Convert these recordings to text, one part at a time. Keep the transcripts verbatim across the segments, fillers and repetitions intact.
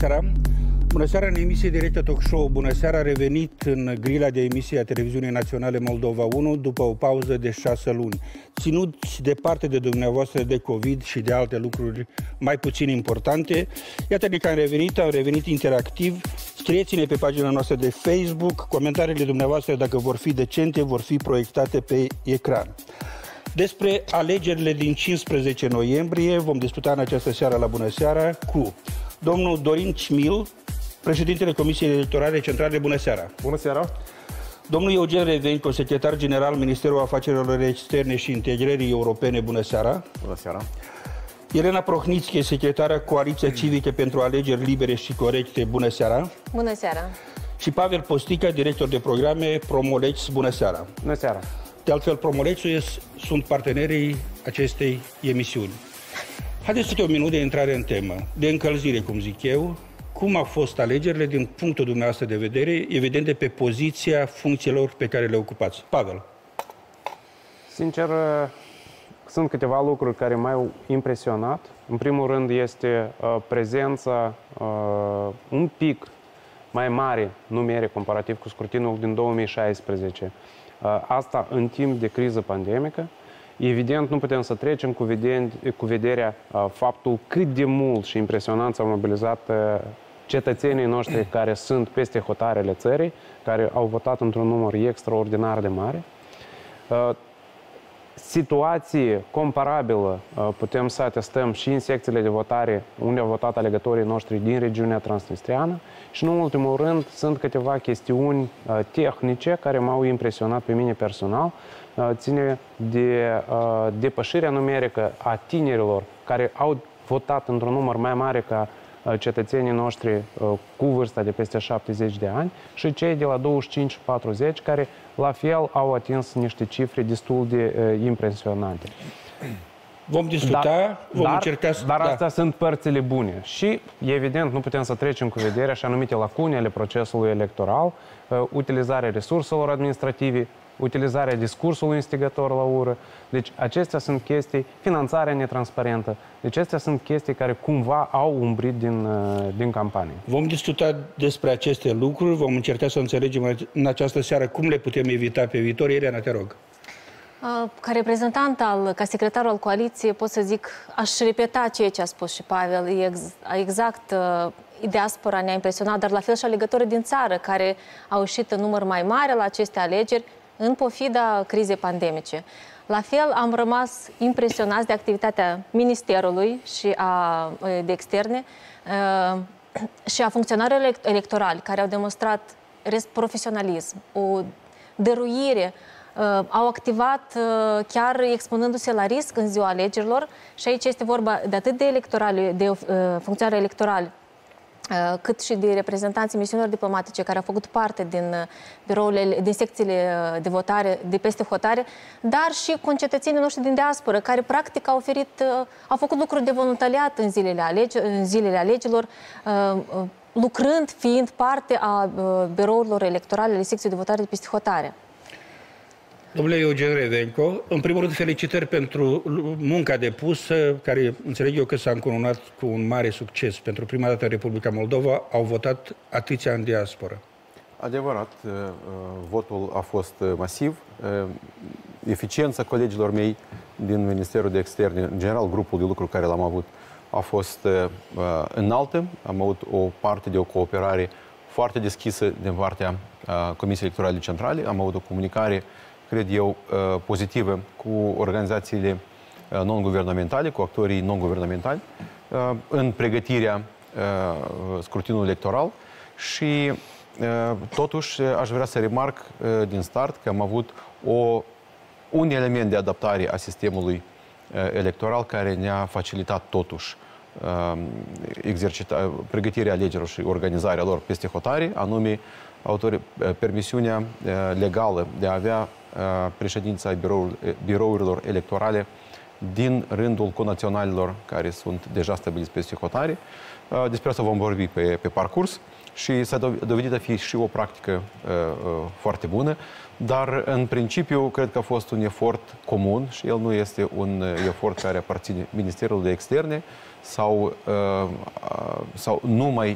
seara! Bună seara în emisie directă talk show. Bună seara, a revenit în grila de emisie a Televiziunii Naționale Moldova unu după o pauză de șase luni. Ținuți departe de dumneavoastră de COVID și de alte lucruri mai puțin importante, iată că am revenit, am revenit interactiv. Scrieți-ne pe pagina noastră de Facebook, comentariile dumneavoastră, dacă vor fi decente, vor fi proiectate pe ecran. Despre alegerile din cincisprezece noiembrie vom discuta în această seară la Bună Seara cu domnul Dorin Cmil, președintele Comisiei Electorale Centrale. Bună seara! Bună seara! Domnul Eugen Revenco, secretar general Ministerul Afacerilor Externe și Integrării Europene. Bună seara! Bună seara! Elena Prohnitsky, secretară Coaliția Civică pentru Alegeri Libere și Corecte. Bună seara! Bună seara! Și Pavel Postica, director de programe Promolex. Bună seara! Bună seara! De altfel, Promolexul sunt partenerii acestei emisiuni. Haideți să te un minut de intrare în temă, de încălzire, cum zic eu. Cum au fost alegerile din punctul dumneavoastră de vedere, evident de pe poziția funcțiilor pe care le ocupați? Pavel. Sincer, sunt câteva lucruri care m-au impresionat. În primul rând este uh, prezența uh, un pic mai mare numeric comparativ cu scrutinul din două mii șaisprezece. Uh, asta în timp de criză pandemică. Evident, nu putem să trecem cu, veden, cu vederea uh, faptul cât de mult și impresionant s-au mobilizat uh, cetățenii noștri care sunt peste hotarele țării, care au votat într-un număr extraordinar de mare. Uh, situație comparabilă uh, putem să atestăm și în secțiile de votare unde au votat alegătorii noștri din regiunea transnistriană și, nu în ultimul rând, sunt câteva chestiuni uh, tehnice care m-au impresionat pe mine personal. Ține de uh, depășirea numerică a tinerilor care au votat într-un număr mai mare ca uh, cetățenii noștri uh, cu vârsta de peste șaptezeci de ani și cei de la douăzeci și cinci patruzeci care la fel au atins niște cifre destul de uh, impresionante. Vom discuta, dar, vom dar, încerca să... Dar da. astea sunt părțile bune și, evident, nu putem să trecem cu vederea și anumite lacune ale procesului electoral, uh, utilizarea resurselor administrative, utilizarea discursului instigator la ură. Deci acestea sunt chestii, finanțarea netransparentă. Deci acestea sunt chestii care cumva au umbrit din, din campanie. Vom discuta despre aceste lucruri, vom încerca să înțelegem în această seară cum le putem evita pe viitor. Elena, te rog. Ca reprezentant, al, ca secretar al coaliției, pot să zic, aș repeta ceea ce a spus și Pavel. Exact, diaspora ne-a impresionat, dar la fel și alegătorii din țară, care au ieșit în număr mai mare la aceste alegeri, în pofida crizei pandemice. La fel, am rămas impresionați de activitatea Ministerului și a, de Externe și a funcționarilor electorali, care au demonstrat profesionalism, o dăruire, au activat chiar expunându-se la risc în ziua alegerilor și aici este vorba de atât de electorali, de funcționari electorali, cât și de reprezentanții misiunilor diplomatice care au făcut parte din birourile, din secțiile de votare, de peste hotare, dar și concetățenii noștri din diasporă, care practic au oferit, au făcut lucruri de voluntariat în zilele, alege, în zilele alegerilor, lucrând, fiind parte a birourilor electorale ale secției de votare de peste hotare. Domnule Eugen Revenco, în primul rând felicitări pentru munca depusă, care înțeleg eu că s-a încununat cu un mare succes. Pentru prima dată în Republica Moldova au votat atâția în diasporă. Adevărat, votul a fost masiv. Eficiența colegilor mei din Ministerul de Externe, în general grupul de lucru care l-am avut, a fost înaltă. Am avut o parte de o cooperare foarte deschisă din partea Comisiei Electorale Centrale. Am avut o comunicare, cred eu, pozitivă cu organizațiile non-guvernamentale, cu actorii non-guvernamentali, în pregătirea scrutinului electoral și, totuși, aș vrea să remarc din start că am avut o, un element de adaptare a sistemului electoral care ne-a facilitat, totuși, exercita, pregătirea alegerilor și organizarea lor peste hotare, anume permisiunea legală de a avea președința birourilor electorale din rândul conaționalilor care sunt deja stabiliți peste hotare. Despre asta vom vorbi pe, pe parcurs. și s-a dovedit a fi și o practică foarte bună, dar în principiu cred că a fost un efort comun și el nu este un efort care aparține Ministerului de Externe sau, sau numai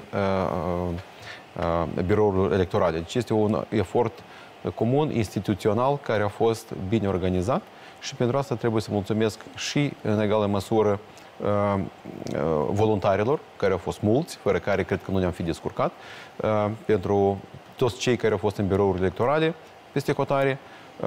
birourilor electorale. Deci este un efort comun, instituțional, care a fost bine organizat și pentru asta trebuie să mulțumesc și în egală măsură voluntarilor, care au fost mulți, fără care cred că nu ne-am fi descurcat, pentru toți cei care au fost în birourile electorale peste hotare,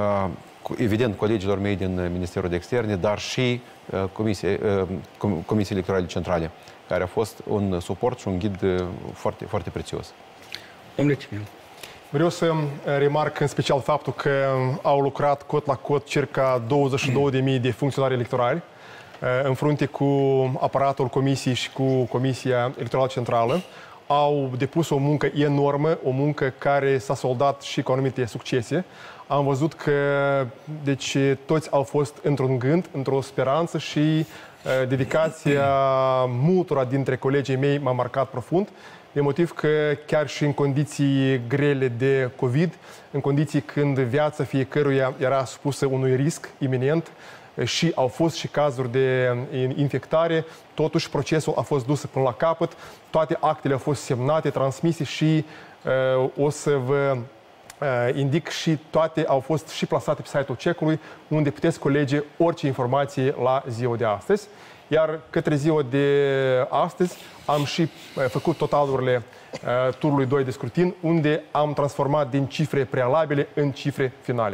evident colegilor mei din Ministerul de Externe, dar și Comisiei, Comisiei Electorale Centrale, care a fost un suport și un ghid foarte, foarte prețios. Domnule Cimil. Vreau să remarc în special faptul că au lucrat cot la cot circa douăzeci și două de mii de funcționari electorali în frunte cu aparatul Comisiei și cu Comisia Electorală Centrală. Au depus o muncă enormă, o muncă care s-a soldat și cu anumite succese. Am văzut că deci, toți au fost într-un gând, într-o speranță și uh, dedicația multora dintre colegii mei m-a marcat profund, de motiv că chiar și în condiții grele de COVID, în condiții când viața fiecăruia era supusă unui risc iminent, și au fost și cazuri de infectare, totuși procesul a fost dus până la capăt, toate actele au fost semnate, transmise și uh, o să vă uh, indic și toate au fost și plasate pe site-ul cecului, unde puteți colege orice informație la ziua de astăzi. Iar către ziua de astăzi am și uh, făcut totalurile uh, turului doi de scrutin, unde am transformat din cifre prealabile în cifre finale.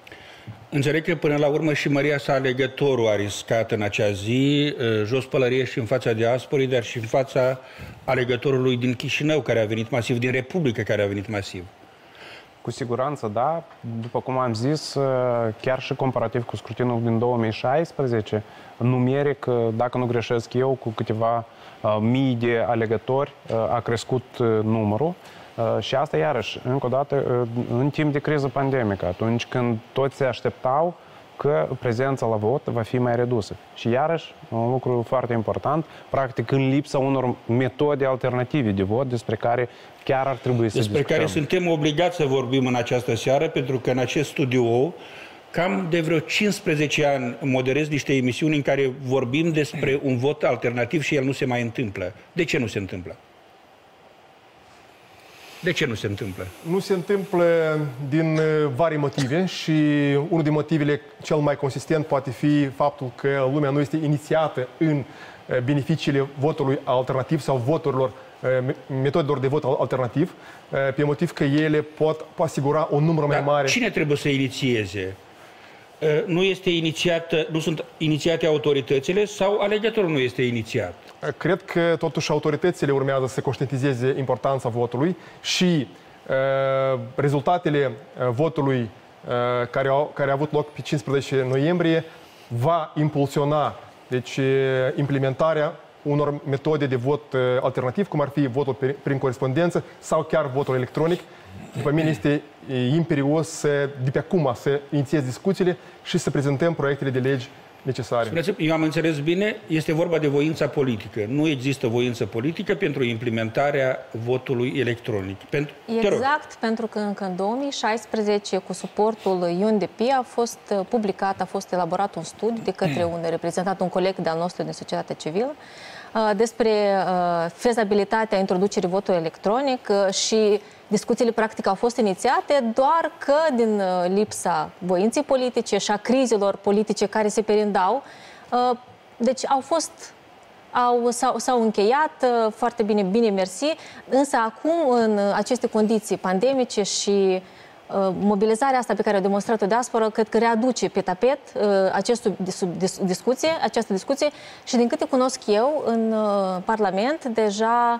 Înțeleg că până la urmă și Maria sa alegătorul a riscat în acea zi jos pălărie și în fața diasporii, dar și în fața alegătorului din Chișinău, care a venit masiv, din Republică, care a venit masiv. Cu siguranță, da. După cum am zis, chiar și comparativ cu scrutinul din două mii șaisprezece, numeric, dacă nu greșesc eu, cu câteva uh, mii de alegători uh, a crescut uh, numărul. Uh, și asta, iarăși, încă o dată, uh, în timp de criză pandemică, atunci când toți se așteptau că prezența la vot va fi mai redusă. Și iarăși, un lucru foarte important, practic în lipsa unor metode alternative de vot, despre care chiar ar trebui să despre discutăm. Care suntem obligați să vorbim în această seară, pentru că în acest studio cam de vreo cincisprezece ani moderez niște emisiuni în care vorbim despre un vot alternativ și el nu se mai întâmplă. De ce nu se întâmplă? De ce nu se întâmplă? Nu se întâmplă din vari motive și unul din motivele cel mai consistent poate fi faptul că lumea nu este inițiată în beneficiile votului alternativ sau voturilor, metodelor de vot alternativ, pe motiv că ele pot asigura un număr mai mare. Cine trebuie să inițieze? Nu este inițiată, nu sunt inițiate autoritățile sau alegătorul nu este inițiat? Cred că totuși autoritățile urmează să conștientizeze importanța votului și uh, rezultatele votului uh, care, au, care a avut loc pe cincisprezece noiembrie va impulsiona deci, implementarea unor metode de vot uh, alternativ, cum ar fi votul prin corespondență sau chiar votul electronic. După mine este imperios de pe acum să inițiez discuțiile și să prezentăm proiectele de legi necesare. Spuneți, eu am înțeles bine, este vorba de voința politică. Nu există voință politică pentru implementarea votului electronic. Pentru... Exact, pentru că încă în două mii șaisprezece, cu suportul U N D P, a fost publicat, a fost elaborat un studiu de către un reprezentant, un coleg de-al nostru din societatea civilă, despre fezabilitatea introducerii votului electronic și discuțiile practic au fost inițiate, doar că din lipsa voinței politice și a crizelor politice care se perindau, deci au fost, au, s-au, s-au încheiat foarte bine, bine mersi, însă acum în aceste condiții pandemice și mobilizarea asta pe care a demonstrat-o diaspora, cred că readuce pe tapet uh, acest sub, dis, discuție, această discuție și din câte cunosc eu, în uh, Parlament deja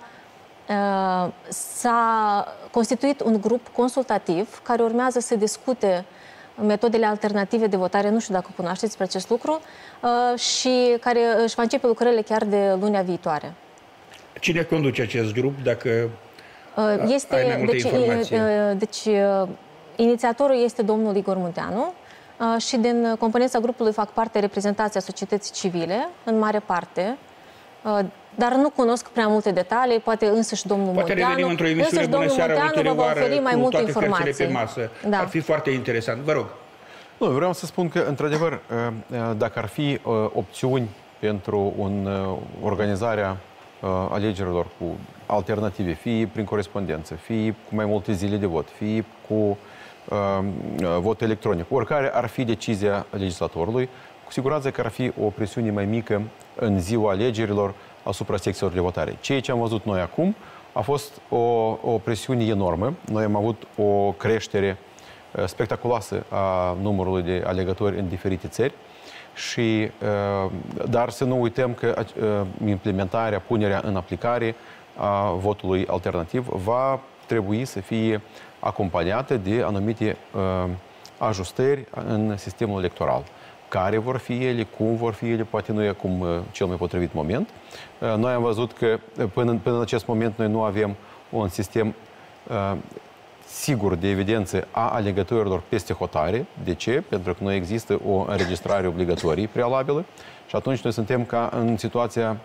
uh, s-a constituit un grup consultativ care urmează să discute metodele alternative de votare, nu știu dacă cunoașteți despre acest lucru, uh, și care își va începe lucrările chiar de lunea viitoare. Cine conduce acest grup, dacă uh, este, ai mai multe deci, informații? Uh, deci, uh, inițiatorul este domnul Igor Munteanu uh, și din componența grupului fac parte reprezentația societății civile, în mare parte, uh, dar nu cunosc prea multe detalii, poate însuși domnul Poate Munteanu, revenim într-o emisiune Bună Seara ulterioară mai cu multe toate informații. cărțile pe masă. Da. Ar fi foarte interesant. Vă rog. Nu, vreau să spun că, într-adevăr, dacă ar fi opțiuni pentru un, organizarea alegerilor cu alternative, fie prin corespondență, fie cu mai multe zile de vot, fie cu uh, vot electronic, oricare ar fi decizia legislatorului, cu siguranță că ar fi o presiune mai mică în ziua alegerilor asupra secțiilor de votare. Ceea ce am văzut noi acum a fost o, o presiune enormă. Noi am avut o creștere spectaculoasă a numărului de alegători în diferite țări. Și, dar să nu uităm că implementarea, punerea în aplicare a votului alternativ va trebui să fie acompaniată de anumite ajustări în sistemul electoral. Care vor fi ele, cum vor fi ele, poate nu e acum cel mai potrivit moment. Noi am văzut că până, până în acest moment noi nu avem un sistem sigur de evidență a alegătorilor peste hotare. De ce? Pentru că nu există o înregistrare obligatorie prealabilă și atunci noi suntem ca în situația,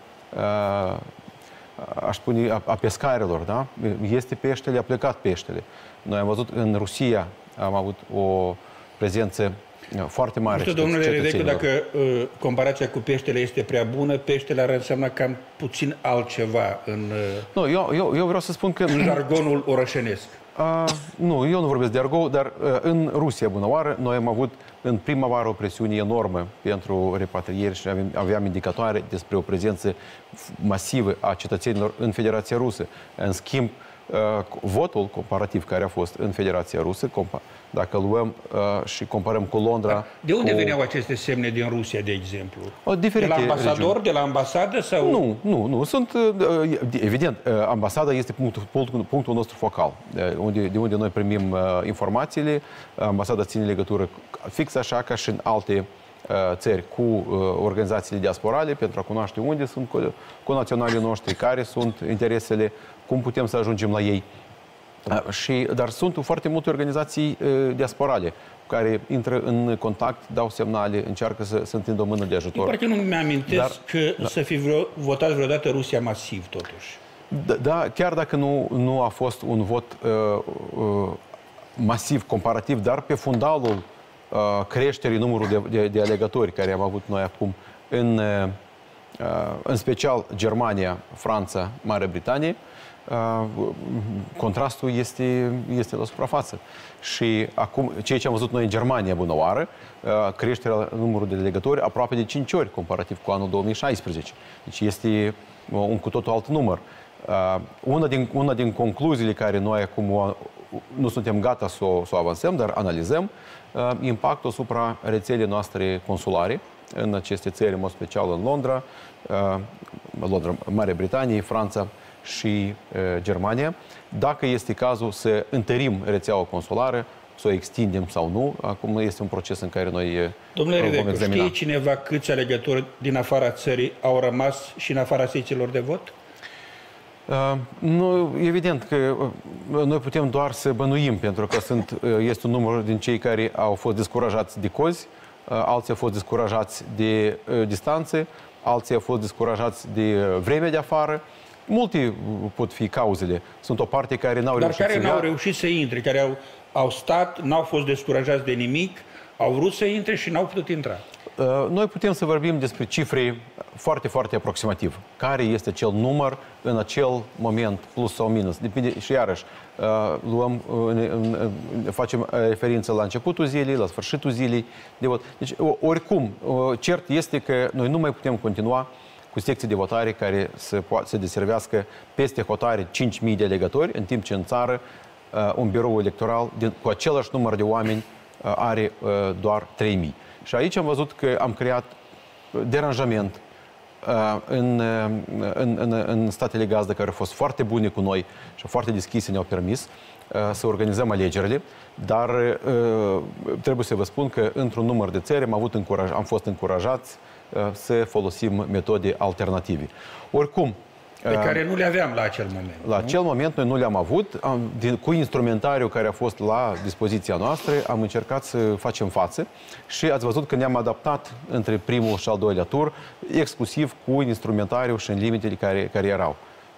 aș spune, a pescarilor, da? Este peștele, a plecat peștele. Noi am văzut în Rusia, am avut o prezență foarte mare. Nu știu, domnule Redecu, dacă uh, comparația cu peștele este prea bună, peștele ar însemna cam puțin altceva în, uh, nu, eu, eu, eu vreau să spun că în jargonul orășenesc. Uh, nu, eu nu vorbesc de argot, dar uh, în Rusia, bună oară, noi am avut în primăvară o presiune enormă pentru repatrieri și aveam, aveam indicatoare despre o prezență masivă a cetățenilor în Federația Rusă. În schimb, uh, votul comparativ care a fost în Federația Rusă, dacă îl luăm uh, și comparăm cu Londra... Da. De unde cu... veneau aceste semne din Rusia, de exemplu? O, de la ambasador, regiuni. De la ambasadă? Sau... Nu, nu, nu. Sunt, uh, evident, uh, ambasada este punctul, punctul, punctul nostru focal, de unde, de unde noi primim uh, informațiile. Ambasada ține legătură fix așa ca și în alte uh, țări cu uh, organizațiile diasporale pentru a cunoaște unde sunt cu, cu naționalii noștri, care sunt interesele, cum putem să ajungem la ei. Și, dar sunt foarte multe organizații uh, diasporale care intră în contact, dau semnale, încearcă să, să întindă o mână de ajutor. Parcă nu mi-amintesc dar, că da. să fi vreo, votat vreodată Rusia masiv, totuși. Da, da, chiar dacă nu, nu a fost un vot uh, uh, masiv, comparativ, dar pe fundalul uh, creșterii numărului de, de, de alegători care am avut noi acum în, uh, în special Germania, Franța, Marea Britanie, Uh, contrastul este, este la suprafață. Și acum, ceea ce am văzut noi în Germania, bună oară, uh, creșterea numărului de alegători aproape de cinci ori, comparativ cu anul două mii șaisprezece. Deci este un cu totul alt număr. Uh, una, din, una din concluziile care noi acum uh, nu suntem gata să o, să o avansăm, dar analizăm, uh, impactul asupra rețelei noastre consulare în aceste țări, în mod special în Londra, uh, Londra, Marea Britanie, Franța și uh, Germania, dacă este cazul să întărim rețeaua consulară, să o extindem sau nu. Acum este un proces în care noi Domnule Redecu, știe cineva câți alegători din afara țării au rămas și în afara secțiilor de vot? Uh, nu, evident că uh, noi putem doar să bănuim, pentru că sunt, uh, este un număr din cei care au fost descurajați de cozi, uh, alții au fost descurajați de uh, distanțe, alții au fost descurajați de uh, vreme de afară. Multe pot fi cauzele. Sunt o parte care n-au reușit Dar care să n-au reușit să intre, care au, au stat, n-au fost descurajați de nimic, au vrut să intre și n-au putut intra. Noi putem să vorbim despre cifre foarte, foarte aproximativ. Care este acel număr în acel moment, plus sau minus. Depinde și iarăși, luăm, facem referință la începutul zilei, la sfârșitul zilei de vot. Deci, oricum, cert este că noi nu mai putem continua cu secții de votare care să, să deservească peste hotare cinci mii de alegători, în timp ce în țară un birou electoral din, cu același număr de oameni are doar trei mii. Și aici am văzut că am creat deranjament în, în, în, în statele gazdă care au fost foarte bune cu noi și foarte deschise, ne-au permis să organizăm alegerile, dar trebuie să vă spun că într-un număr de țări am, avut încuraj, am fost încurajați să folosim metode alternative. Oricum, Pe care nu le aveam la acel moment. La nu? acel moment noi nu le-am avut. Am, din, cu instrumentariul care a fost la dispoziția noastră, am încercat să facem față și ați văzut că ne-am adaptat între primul și al doilea tur, exclusiv cu instrumentariul și în limitele care, care erau.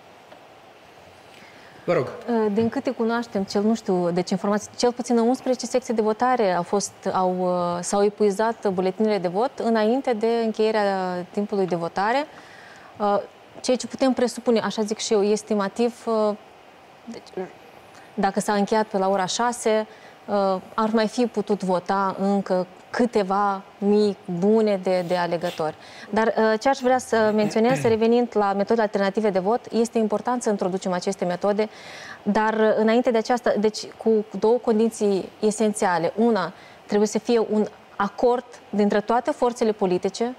Vă rog. Din câte cunoaștem, cel nu știu, deci informații, cel puțin în unsprezece secții de votare au fost, au, s-au epuizat buletinele de vot înainte de încheierea timpului de votare. Ceea ce putem presupune, așa zic și eu, estimativ, deci, dacă s-a încheiat pe la ora șase, ar mai fi putut vota încă câteva mii bune de, de alegători. Dar ce aș vrea să menționez, revenind la metode alternative de vot, este important să introducem aceste metode, dar înainte de aceasta, deci cu două condiții esențiale. Una, trebuie să fie un acord dintre toate forțele politice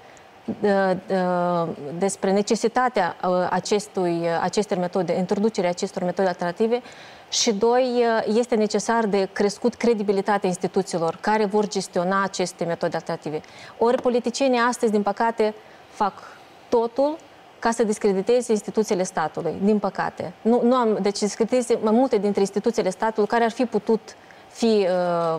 despre necesitatea acestui, acestor metode, introducerea acestor metode alternative și doi, este necesar de crescut credibilitatea instituțiilor care vor gestiona aceste metode alternative. Ori politicienii astăzi, din păcate, fac totul ca să discrediteze instituțiile statului, din păcate. Nu, nu am, deci discrediteze mai multe dintre instituțiile statului care ar fi putut fi uh,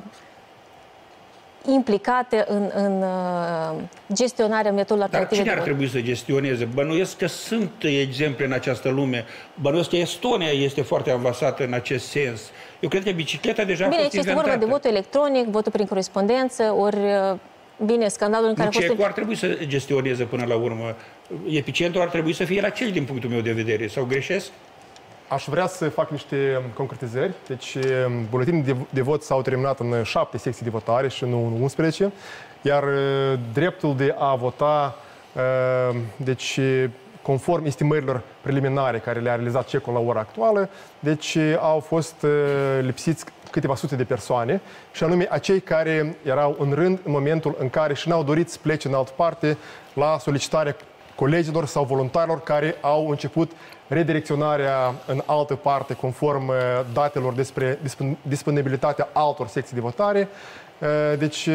implicate în, în uh, gestionarea metodelor alternative. Dar cine ar trebui să gestioneze? Bănuiesc că sunt exemple în această lume. Bănuiesc că Estonia este foarte avansată în acest sens. Eu cred că bicicleta deja bine, a fost inventată. Bine, inventată. este vorba de votul electronic, votul prin corespondență, ori, bine, scandalul în care nu, a fost... C E C U ar trebui să gestioneze până la urmă. Epicentul ar trebui să fie la cel din punctul meu de vedere. Sau greșesc? Aș vrea să fac niște concretizări. Deci, buletinii de, de vot s-au terminat în șapte secții de votare și nu în unsprezece, iar dreptul de a vota, deci, conform estimărilor preliminare care le-a realizat C E C U-ul la ora actuală, deci au fost lipsiți câteva sute de persoane, și anume acei care erau în rând în momentul în care și n-au dorit să plece în altă parte la solicitarea colegilor sau voluntarilor care au început redirecționarea în altă parte conform datelor despre disponibilitatea altor secții de votare. Deci,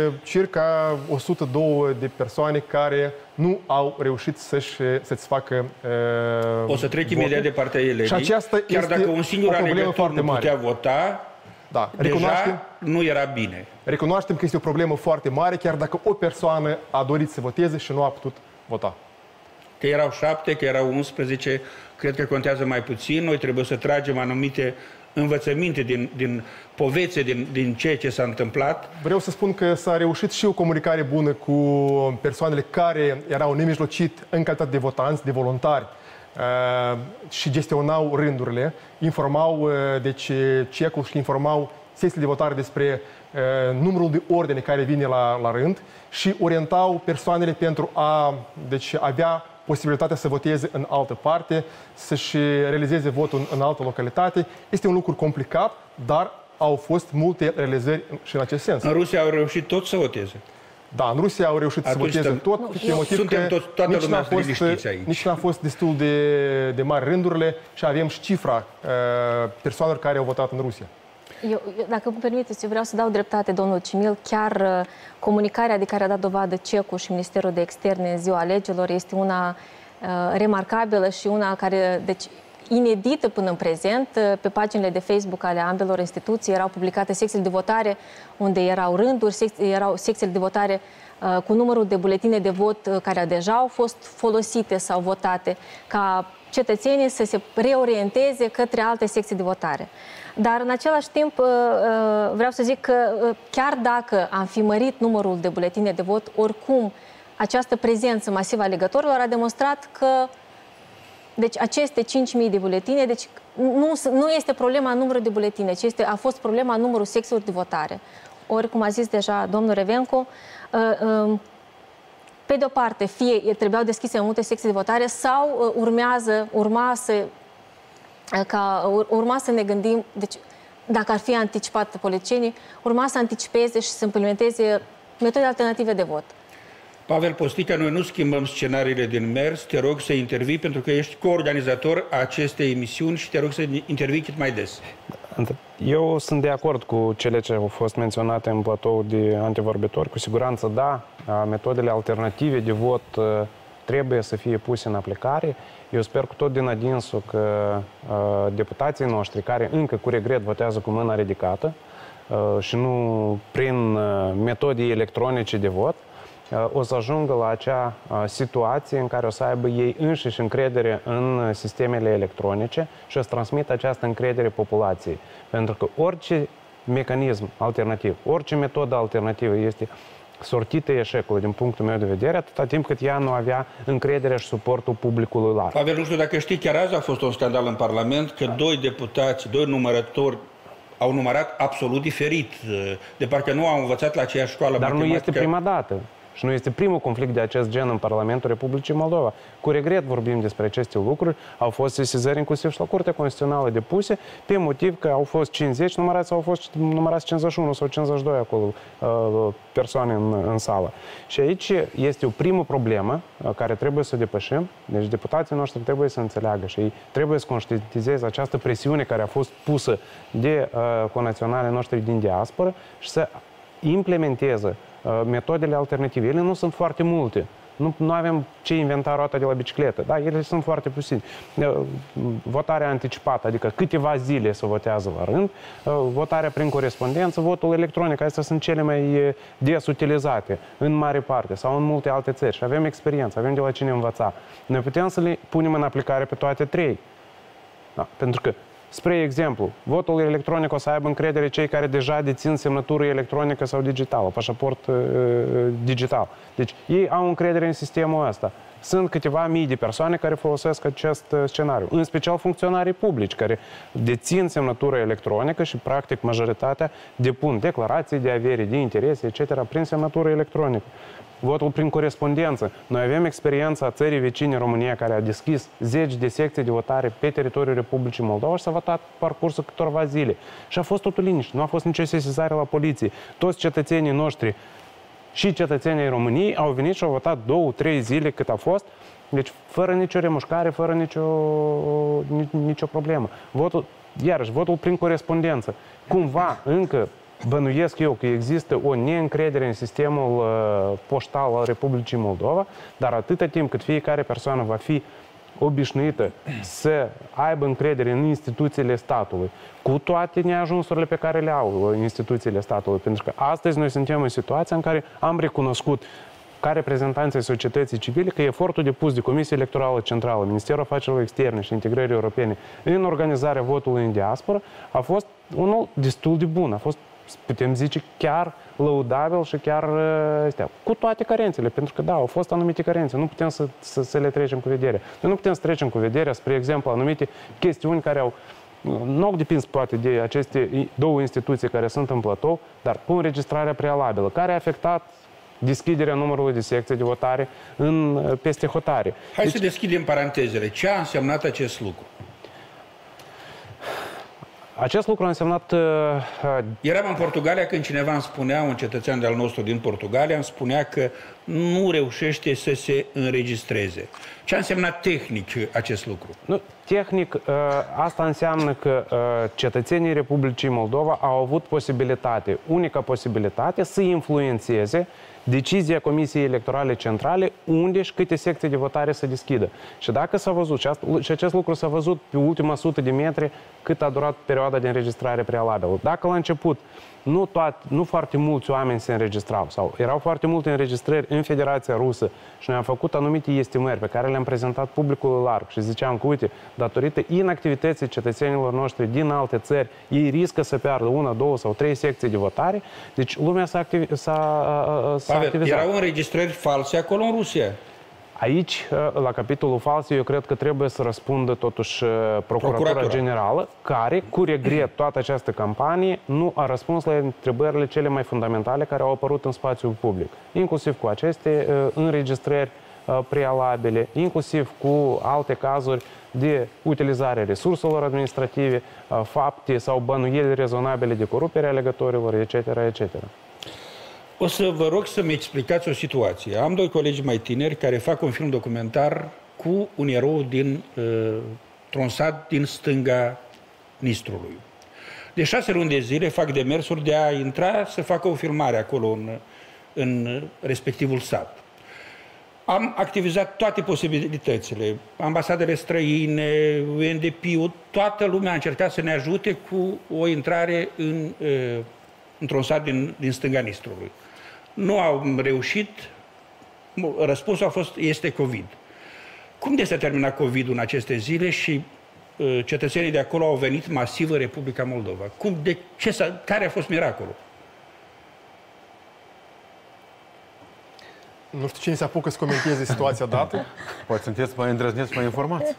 circa o sută doi de persoane care nu au reușit să-și satisfacă uh, O să trecem imediat de partea elevii. Și aceasta chiar este dacă un singur alegător nu putea mare. vota, da, deja nu era bine. Recunoaștem că este o problemă foarte mare, chiar dacă o persoană a dorit să voteze și nu a putut vota. Că erau șapte, că erau unsprezece, cred că contează mai puțin. Noi trebuie să tragem anumite învățăminte din, din povețe, din, din ceea ce s-a întâmplat. Vreau să spun că s-a reușit și o comunicare bună cu persoanele care erau nemijlocit în calitate de votanți, de voluntari, uh, și gestionau rândurile, informau, uh, deci, C E C U-ul și informau secțiile de votare despre uh, numărul de ordine care vine la, la rând și orientau persoanele pentru a deci, avea posibilitatea să voteze în altă parte, să-și realizeze votul în, în altă localitate. Este un lucru complicat, dar au fost multe realizări și în acest sens. În Rusia au reușit tot să voteze. Da, în Rusia au reușit Atunci să voteze tot, nu, pe motiv suntem că toți, toată nici lumea n-a fost, aici. nici n-a fost destul de, de mari rândurile și avem și cifra uh, persoanelor care au votat în Rusia. Eu, dacă îmi permiteți, eu vreau să dau dreptate, domnul Cimil. Chiar uh, comunicarea de care a dat dovadă C E C U și Ministerul de Externe în ziua alegerilor este una uh, remarcabilă și una care, deci, inedită până în prezent. Uh, pe paginile de Facebook ale ambelor instituții erau publicate secțiile de votare unde erau rânduri, secții, erau secțiile de votare uh, cu numărul de buletine de vot uh, care deja au fost folosite sau votate, ca cetățenii să se reorienteze către alte secții de votare. Dar, în același timp, vreau să zic că chiar dacă am fi mărit numărul de buletine de vot, oricum, această prezență masivă a alegătorilor a demonstrat că deci, aceste cinci mii de buletine, deci nu, nu este problema numărului de buletine, ci este, a fost problema numărul secțiilor de votare. Ori, cum a zis deja domnul Revenco, pe de o parte, fie trebuiau deschise multe secții de votare sau urmează, urma să ca urma să ne gândim, deci dacă ar fi anticipat politicienii, urma să anticipeze și să implementeze metode alternative de vot. Pavel Postică, noi nu schimbăm scenariile din mers, te rog să intervii pentru că ești coorganizator a acestei emisiuni și te rog să intervii cât mai des. Eu sunt de acord cu cele ce au fost menționate în platou de antevorbitori. Cu siguranță, da, metodele alternative de vot trebuie să fie puse în aplicare. Eu sper cu tot din adinsul că uh, deputații noștri, care încă cu regret votează cu mâna ridicată uh, și nu prin uh, metode electronice de vot, uh, o să ajungă la acea uh, situație în care o să aibă ei înșiși încredere în sistemele electronice și o să transmită această încredere populației. Pentru că orice mecanism alternativ, orice metodă alternativă este sortită eșecului din punctul meu de vedere, atâta timp cât ea nu avea încrederea și suportul publicului larg. Pavel, nu știu dacă știi, chiar azi a fost un scandal în Parlament că doi deputați, doi numărători au numărat absolut diferit, de parcă nu au învățat la aceeași școală. Dar nu este prima dată. Și nu este primul conflict de acest gen în Parlamentul Republicii Moldova. Cu regret vorbim despre aceste lucruri. Au fost sesizări inclusiv și la Curtea Constituțională depuse pe motiv că au fost cincizeci numărați sau au fost numărați cincizeci și unu sau cincizeci și doi acolo persoane în, în sală. Și aici este o primă problemă care trebuie să o depășim. Deci deputații noștri trebuie să înțeleagă și ei trebuie să conștientizeze această presiune care a fost pusă de uh, conaționalii noștri din diasporă și să implementeze metodele alternative. Ele nu sunt foarte multe. Nu, nu avem ce inventa roata de la bicicletă. Da, ele sunt foarte puține. Votarea anticipată, adică câteva zile se votează la rând, votarea prin corespondență, votul electronic, astea sunt cele mai des utilizate în mare parte sau în multe alte țări. Și avem experiență, avem de la cine învăța. Noi putem să le punem în aplicare pe toate trei. Da, pentru că spre exemplu, votul electronic o să aibă încredere cei care deja dețin semnătură electronică sau digitală, pașaport uh, digital. Deci ei au încredere în sistemul ăsta. Sunt câteva mii de persoane care folosesc acest uh, scenariu, în special funcționarii publici care dețin semnătură electronică și practic majoritatea depun declarații de avere, de interese, et cetera prin semnătură electronică. Votul prin corespondență. Noi avem experiența țării vecine România, care a deschis zeci de secții de votare pe teritoriul Republicii Moldova și s-a votat parcursul câtorva zile. Și a fost totul liniște, nu a fost nicio sesizare la poliție. Toți cetățenii noștri și cetățenii României au venit și au votat două, trei zile cât a fost, deci fără nicio remușcare, fără nicio, nicio problemă. Votul, iarăși, votul prin corespondență. Cumva, încă bănuiesc eu că există o neîncredere în sistemul uh, poștal al Republicii Moldova, dar atâta timp cât fiecare persoană va fi obișnuită să aibă încredere în instituțiile statului, cu toate neajunsurile pe care le au instituțiile statului. Pentru că astăzi noi suntem în situația în care am recunoscut ca reprezentanții societății civile că efortul depus de Comisia Electorală Centrală, Ministerul Afacerilor Externe și Integrării Europene în organizarea votului în diasporă a fost unul destul de bun. A fost, putem zice, chiar lăudabil și chiar astea, cu toate carențele, pentru că da, au fost anumite carențe, nu putem să, să, să le trecem cu vederea. Noi nu putem să trecem cu vederea, spre exemplu, anumite chestiuni care au, nu au depins poate de aceste două instituții care sunt în platou, dar cu înregistrarea prealabilă, care a afectat deschiderea numărului de secții de votare în, peste hotare. Hai deci, să deschidem parantezele. Ce a însemnat acest lucru? Acest lucru a însemnat... Uh, Eram în Portugalia când cineva îmi spunea, un cetățean de-al nostru din Portugalia, îmi spunea că nu reușește să se înregistreze. Ce a însemnat tehnic acest lucru? Nu, tehnic, uh, asta înseamnă că uh, cetățenii Republicii Moldova au avut posibilitate, unica posibilitate, să influențeze decizia Comisiei Electorale Centrale unde și câte secții de votare să deschidă. Și dacă s-a văzut, și, asta, și acest lucru s-a văzut pe ultima sută de metri cât a durat perioada de înregistrare prealabilă. Dacă la început nu, toat, nu foarte mulți oameni se înregistrau sau erau foarte multe înregistrări în Federația Rusă și noi am făcut anumite estimări pe care le-am prezentat publicului larg și ziceam că, uite, datorită inactivității cetățenilor noștri din alte țări, ei riscă să piardă una, două sau trei secții de votare, deci lumea s-a, activi- s-a, s-a activizat. Erau înregistrări false acolo în Rusia. Aici, la capitolul false, eu cred că trebuie să răspundă totuși Procuratura, Procuratura Generală, care, cu regret, toată această campanie nu a răspuns la întrebările cele mai fundamentale care au apărut în spațiul public, inclusiv cu aceste uh, înregistrări uh, prealabile, inclusiv cu alte cazuri de utilizare a resurselor administrative, uh, fapte sau bănuieli rezonabile de corupere a alegătorilor, et cetera, et cetera. O să vă rog să-mi explicați o situație. Am doi colegi mai tineri care fac un film documentar cu un erou din uh, Tronsat din stânga Nistrului. De șase luni de zile fac demersuri de a intra să facă o filmare acolo în, în respectivul sat. Am activizat toate posibilitățile, ambasadele străine, U N D P-ul, toată lumea a încercat să ne ajute cu o intrare în, într-un sat din, din stânga Nistrului. Nu au reușit, răspunsul a fost, este COVID. Cum de s-a terminat COVID-ul în aceste zile și uh, cetățenii de acolo au venit masiv în Republica Moldova? Cum, de ce s-a, care a fost miracolul? Nu știu cine se apucă să comenteze situația dată. Poate sunteți mai îndrăzneți, mai informați.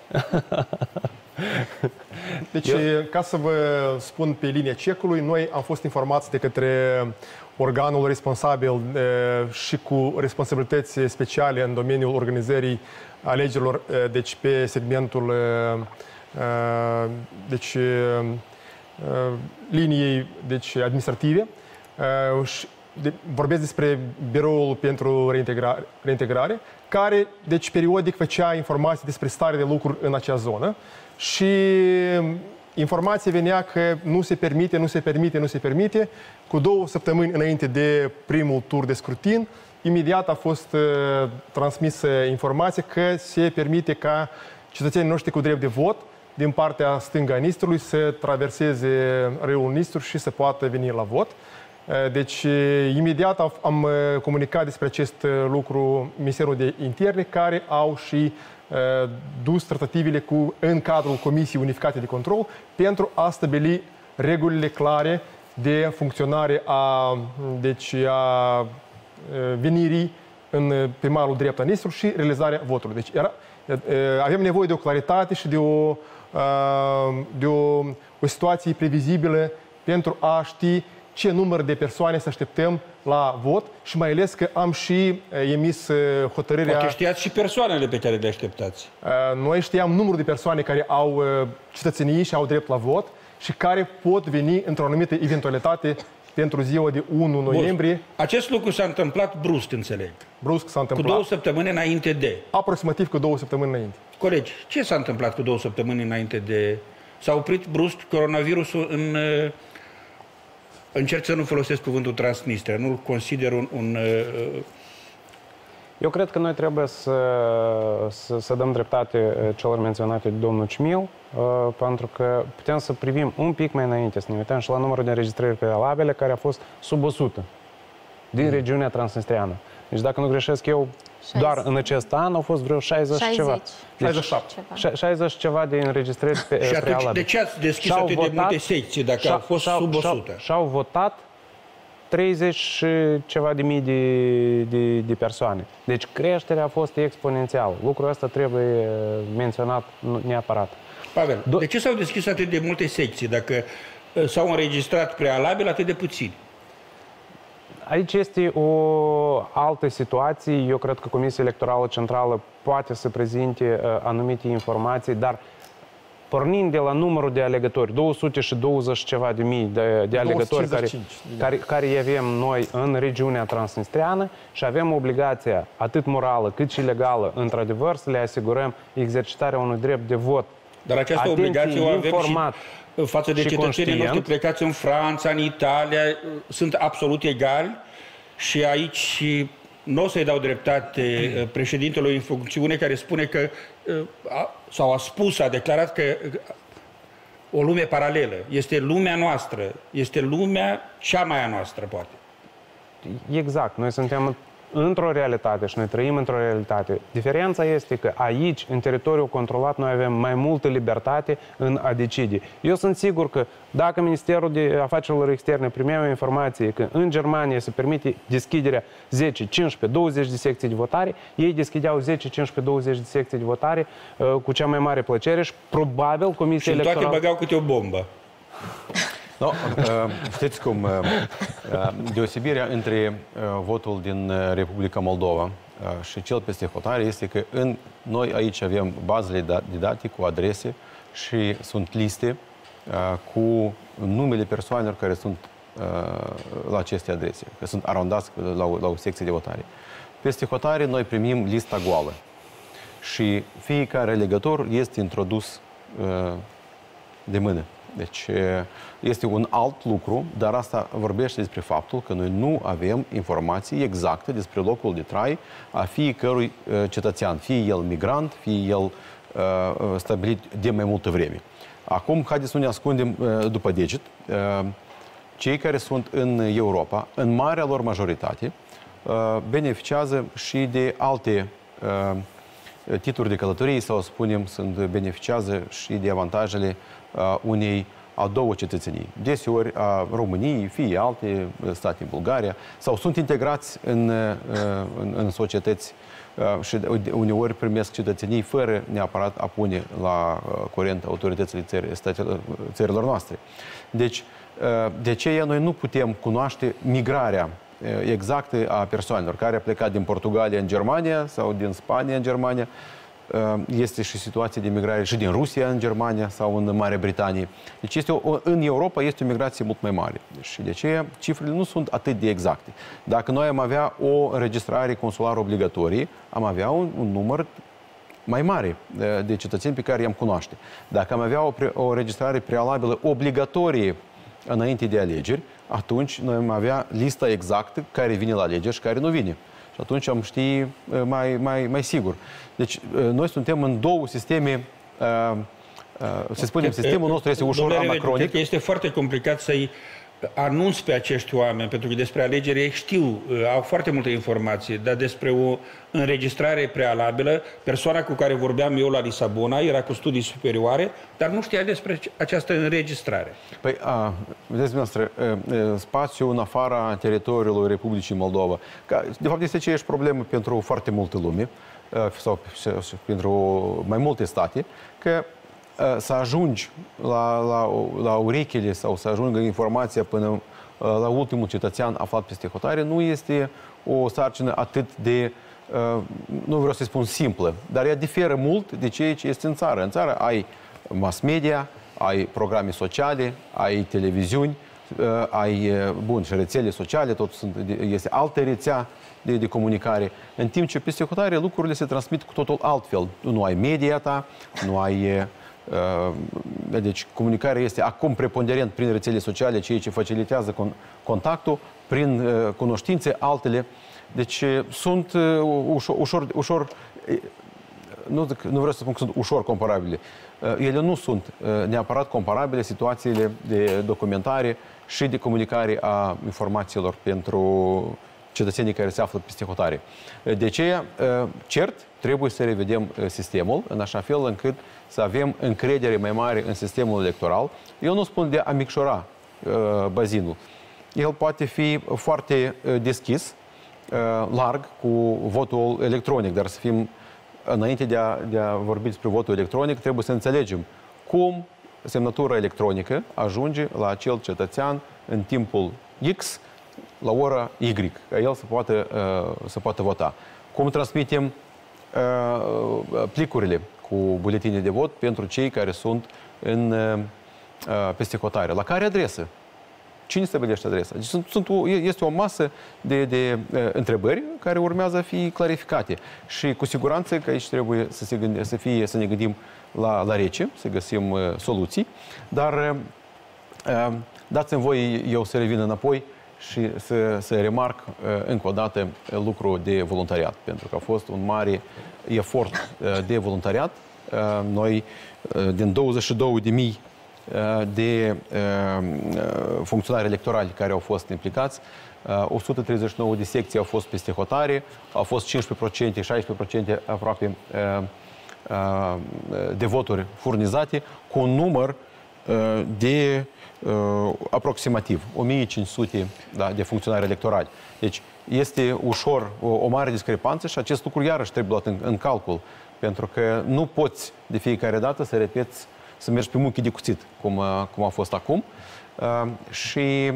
Deci, Eu... ca să vă spun pe linia cecului, noi am fost informați de către organul responsabil e, și cu responsabilități speciale în domeniul organizării alegerilor, e, deci pe segmentul e, e, deci, e, liniei deci, administrative. E, și de, vorbesc despre Biroul pentru reintegrare, reintegrare, care, deci, periodic făcea informații despre starea de lucruri în acea zonă și informația venea că nu se permite, nu se permite, nu se permite. Cu două săptămâni înainte de primul tur de scrutin, imediat a fost uh, transmisă informația că se permite ca cetățenii noștri cu drept de vot din partea stângă a Nistrului să traverseze râul Nistru și să poată veni la vot. Deci, imediat am comunicat despre acest lucru Ministerul de Interne, care au și uh, dus tratativele cu, în cadrul Comisiei Unificate de Control pentru a stabili regulile clare de funcționare a, deci, a venirii în primarul drept a Nistru și realizarea votului. Deci, era, avem nevoie de o claritate și de o, de o, o situație previzibilă pentru a ști ce număr de persoane să așteptăm la vot și mai ales că am și emis hotărârea... Poate știați și persoanele pe care le așteptați. Noi știam numărul de persoane care au cetățenie și au drept la vot și care pot veni într-o anumită eventualitate pentru ziua de unu noiembrie. Bun. Acest lucru s-a întâmplat brusc, înțeleg. Brusc s-a întâmplat. Cu două săptămâni înainte de... Aproximativ cu două săptămâni înainte. Colegi, ce s-a întâmplat cu două săptămâni înainte de... S-a oprit brusc coronavirusul în... Încerc să nu folosesc cuvântul Transnistria, nu-l consider un... un Eu cred că noi trebuie să, să, să dăm dreptate celor menționate de domnul Cimil, pentru că putem să privim un pic mai înainte, să ne uităm și la numărul de înregistrări prealabile, care a fost sub o sută din mm. regiunea transnistriană. Deci, dacă nu greșesc eu, șaizeci. Doar în acest an au fost vreo șaizeci, șaizeci ceva. Deci, șaizeci și șapte. șaizeci ceva de înregistrări pe, și prealabile. Și atunci, de ce ați deschis atât votat, de multe secții, dacă au fost sub o sută? Și-au votat treizeci și ceva de mii de, de, de persoane. Deci creșterea a fost exponențială. Lucrul ăsta trebuie menționat neapărat. Pavel, Do de ce s-au deschis atât de multe secții, dacă s-au înregistrat prealabil atât de puțini? Aici este o altă situație. Eu cred că Comisia Electorală Centrală poate să prezinte uh, anumite informații, dar pornind de la numărul de alegători, două sute douăzeci ceva de mii de, de alegători care, care, care avem noi în regiunea transnistriană și avem obligația, atât morală cât și legală, într-adevăr, să le asigurăm exercitarea unui drept de vot. Dar această Atenție, obligație o avem informat, și față de cetățenii noștri plecați în Franța, în Italia, sunt absolut egali și aici nu o să-i dau dreptate președintelui în funcțiune care spune că, sau a spus, a declarat că o lume paralelă. Este lumea noastră, este lumea cea mai a noastră, poate. Exact. Noi suntem într-o realitate și noi trăim într-o realitate. Diferența este că aici, în teritoriul controlat, noi avem mai multă libertate în a decide. Eu sunt sigur că dacă Ministerul de Afacerilor Externe primea o informație că în Germania se permite deschiderea zece, cincisprezece, douăzeci de secții de votare, ei deschideau zece, cincisprezece, douăzeci de secții de votare uh, cu cea mai mare plăcere și probabil Comisia Electorală... Și în toate băgau câte o bombă. No, știți cum, deosebirea între votul din Republica Moldova și cel peste hotare este că în, noi aici avem bazele de date cu adrese și sunt liste cu numele persoanelor care sunt la aceste adrese, că sunt arondați la o, la o secție de votare. Peste hotare noi primim lista goală și fiecare alegător este introdus de mână Deci este un alt lucru, dar asta vorbește despre faptul că noi nu avem informații exacte despre locul de trai a fiecărui cetățean, fie el migrant, fie el stabilit de mai multă vreme. Acum, haideți să nu ne ascundem după deget. Cei care sunt în Europa, în marea lor majoritate, beneficiază și de alte titluri de călătorie sau, spunem, sunt beneficiază și de avantajele unei a două cetățenii. Deseori a României, fie alte state, în Bulgaria, sau sunt integrați în, în, în societăți și uneori primesc cetățenii fără neapărat a pune la curent autoritățile țărilor, țărilor noastre. Deci, de aceea noi nu putem cunoaște migrarea exactă a persoanelor care a plecat din Portugalia în Germania sau din Spania în Germania. Este și situația de migrare și din Rusia în Germania sau în Marea Britanie. Deci este o, în Europa este o migrație mult mai mare. Și de aceea cifrele nu sunt atât de exacte. Dacă noi am avea o înregistrare consulară obligatorie, am avea un, un număr mai mare de, de cetățeni pe care i-am cunoaște. Dacă am avea o, pre, o înregistrare prealabilă obligatorie înainte de alegeri, atunci noi am avea lista exactă care vine la alegeri și care nu vine. Și atunci am ști mai, mai, mai sigur. Deci noi suntem în două sisteme, să spunem, sistemul nostru este ușor anacronic. Cred că este foarte complicat să-i anunț pe acești oameni, pentru că despre alegeri ei știu, au foarte multe informații, dar despre o înregistrare prealabilă, persoana cu care vorbeam eu la Lisabona era cu studii superioare, dar nu știa despre această înregistrare. Păi, a, vedeți, dumneavoastră, spațiul în afara teritoriului Republicii Moldova, că, de fapt este aceeași problemă pentru foarte multă lume, sau pentru mai multe state, că să ajungi la, la, la urechile sau să ajungă informația până la ultimul cetățean aflat peste hotare nu este o sarcină atât de, nu vreau să spun simplă, dar ea diferă mult de ceea ce este în țară. În țară ai mass media, ai programe sociale, ai televiziuni, ai, bun, și rețele sociale, tot sunt, este altă rețea de, de comunicare. În timp ce peste hotare lucrurile se transmit cu totul altfel. Nu ai media ta, nu ai... Deci comunicarea este acum preponderent prin rețele sociale, ceea ce facilitează contactul, prin cunoștințe, altele. Deci sunt ușor, ușor, ușor nu, nu vreau să spun că sunt ușor comparabile. Ele nu sunt neapărat comparabile situațiile de documentare și de comunicare a informațiilor pentru cetățenii care se află peste hotare. De aceea, cert, trebuie să revedem sistemul în așa fel încât să avem încredere mai mare în sistemul electoral. Eu nu spun de a micșora bazinul. El poate fi foarte deschis, larg, cu votul electronic, dar să fim, înainte de a, de a vorbi despre votul electronic, trebuie să înțelegem cum semnătura electronică ajunge la acel cetățean în timpul X, la ora Y, ca el să poată, să poată vota. Cum transmitem plicurile cu buletine de vot pentru cei care sunt în, peste hotare. La care adresă? Cine stabilește adresa? Deci sunt, sunt, este o masă de, de întrebări care urmează a fi clarificate. Și cu siguranță că aici trebuie să, se gânde, să, fie, să ne gândim la, la rece, să găsim uh, soluții. Dar uh, dați-mi voi eu să revin înapoi și să, să remarc uh, încă o dată lucrul de voluntariat, pentru că a fost un mare efort uh, de voluntariat. Uh, noi, uh, din douăzeci și două de mii de uh, funcționari electorali care au fost implicați, uh, o sută treizeci și nouă de secții au fost peste hotare, au fost cincisprezece la sută, șaisprezece la sută aproape uh, uh, de voturi furnizate, cu un număr uh, de uh, aproximativ o mie cinci sute da, de funcționari electorali. Deci este ușor o, o mare discrepanță și acest lucru iarăși trebuie luat în, în calcul, pentru că nu poți de fiecare dată să repeți, să mergi pe muchii de cuțit, cum, cum a fost acum. Uh, și,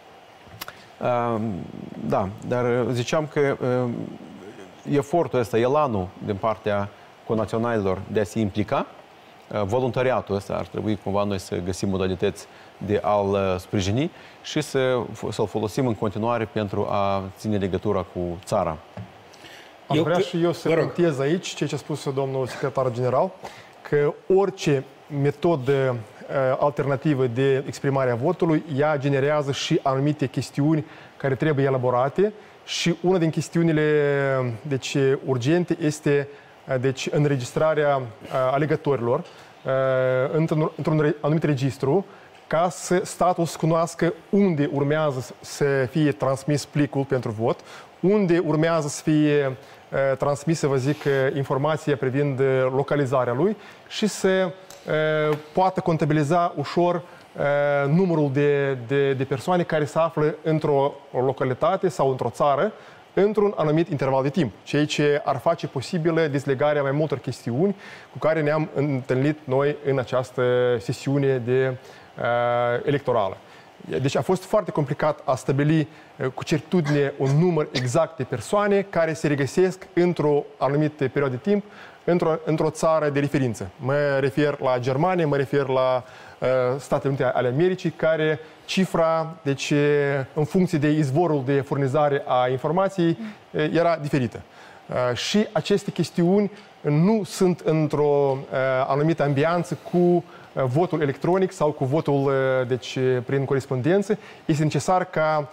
uh, da, dar ziceam că uh, efortul ăsta, elanul din partea conaționalilor de a se implica, uh, voluntariatul ăsta ar trebui cumva noi să găsim modalități de a-l uh, sprijini și să, să-l folosim în continuare pentru a ține legătura cu țara. Aș vrea și eu să punctez aici ceea ce a spus domnul secretar general, că orice metodă alternativă de exprimare a votului, ea generează și anumite chestiuni care trebuie elaborate și una din chestiunile deci, urgente este deci, înregistrarea alegătorilor într-un, într-un anumit registru, ca să statul să cunoască unde urmează să fie transmis plicul pentru vot, unde urmează să fie uh, transmisă, vă zic, informația privind localizarea lui și să uh, poată contabiliza ușor uh, numărul de, de, de persoane care se află într-o localitate sau într-o țară într-un anumit interval de timp, ceea ce ar face posibilă dezlegarea mai multor chestiuni cu care ne-am întâlnit noi în această sesiune de electorală. Deci a fost foarte complicat a stabili cu certitudine un număr exact de persoane care se regăsesc într-o anumită perioadă de timp într-o, într-o țară de referință. Mă refer la Germania, mă refer la uh, Statele Unite ale Americii, care cifra, deci în funcție de izvorul de furnizare a informației, era diferită. Uh, și aceste chestiuni nu sunt într-o uh, anumită ambianță cu votul electronic sau cu votul deci, prin corespondență. Este necesar ca,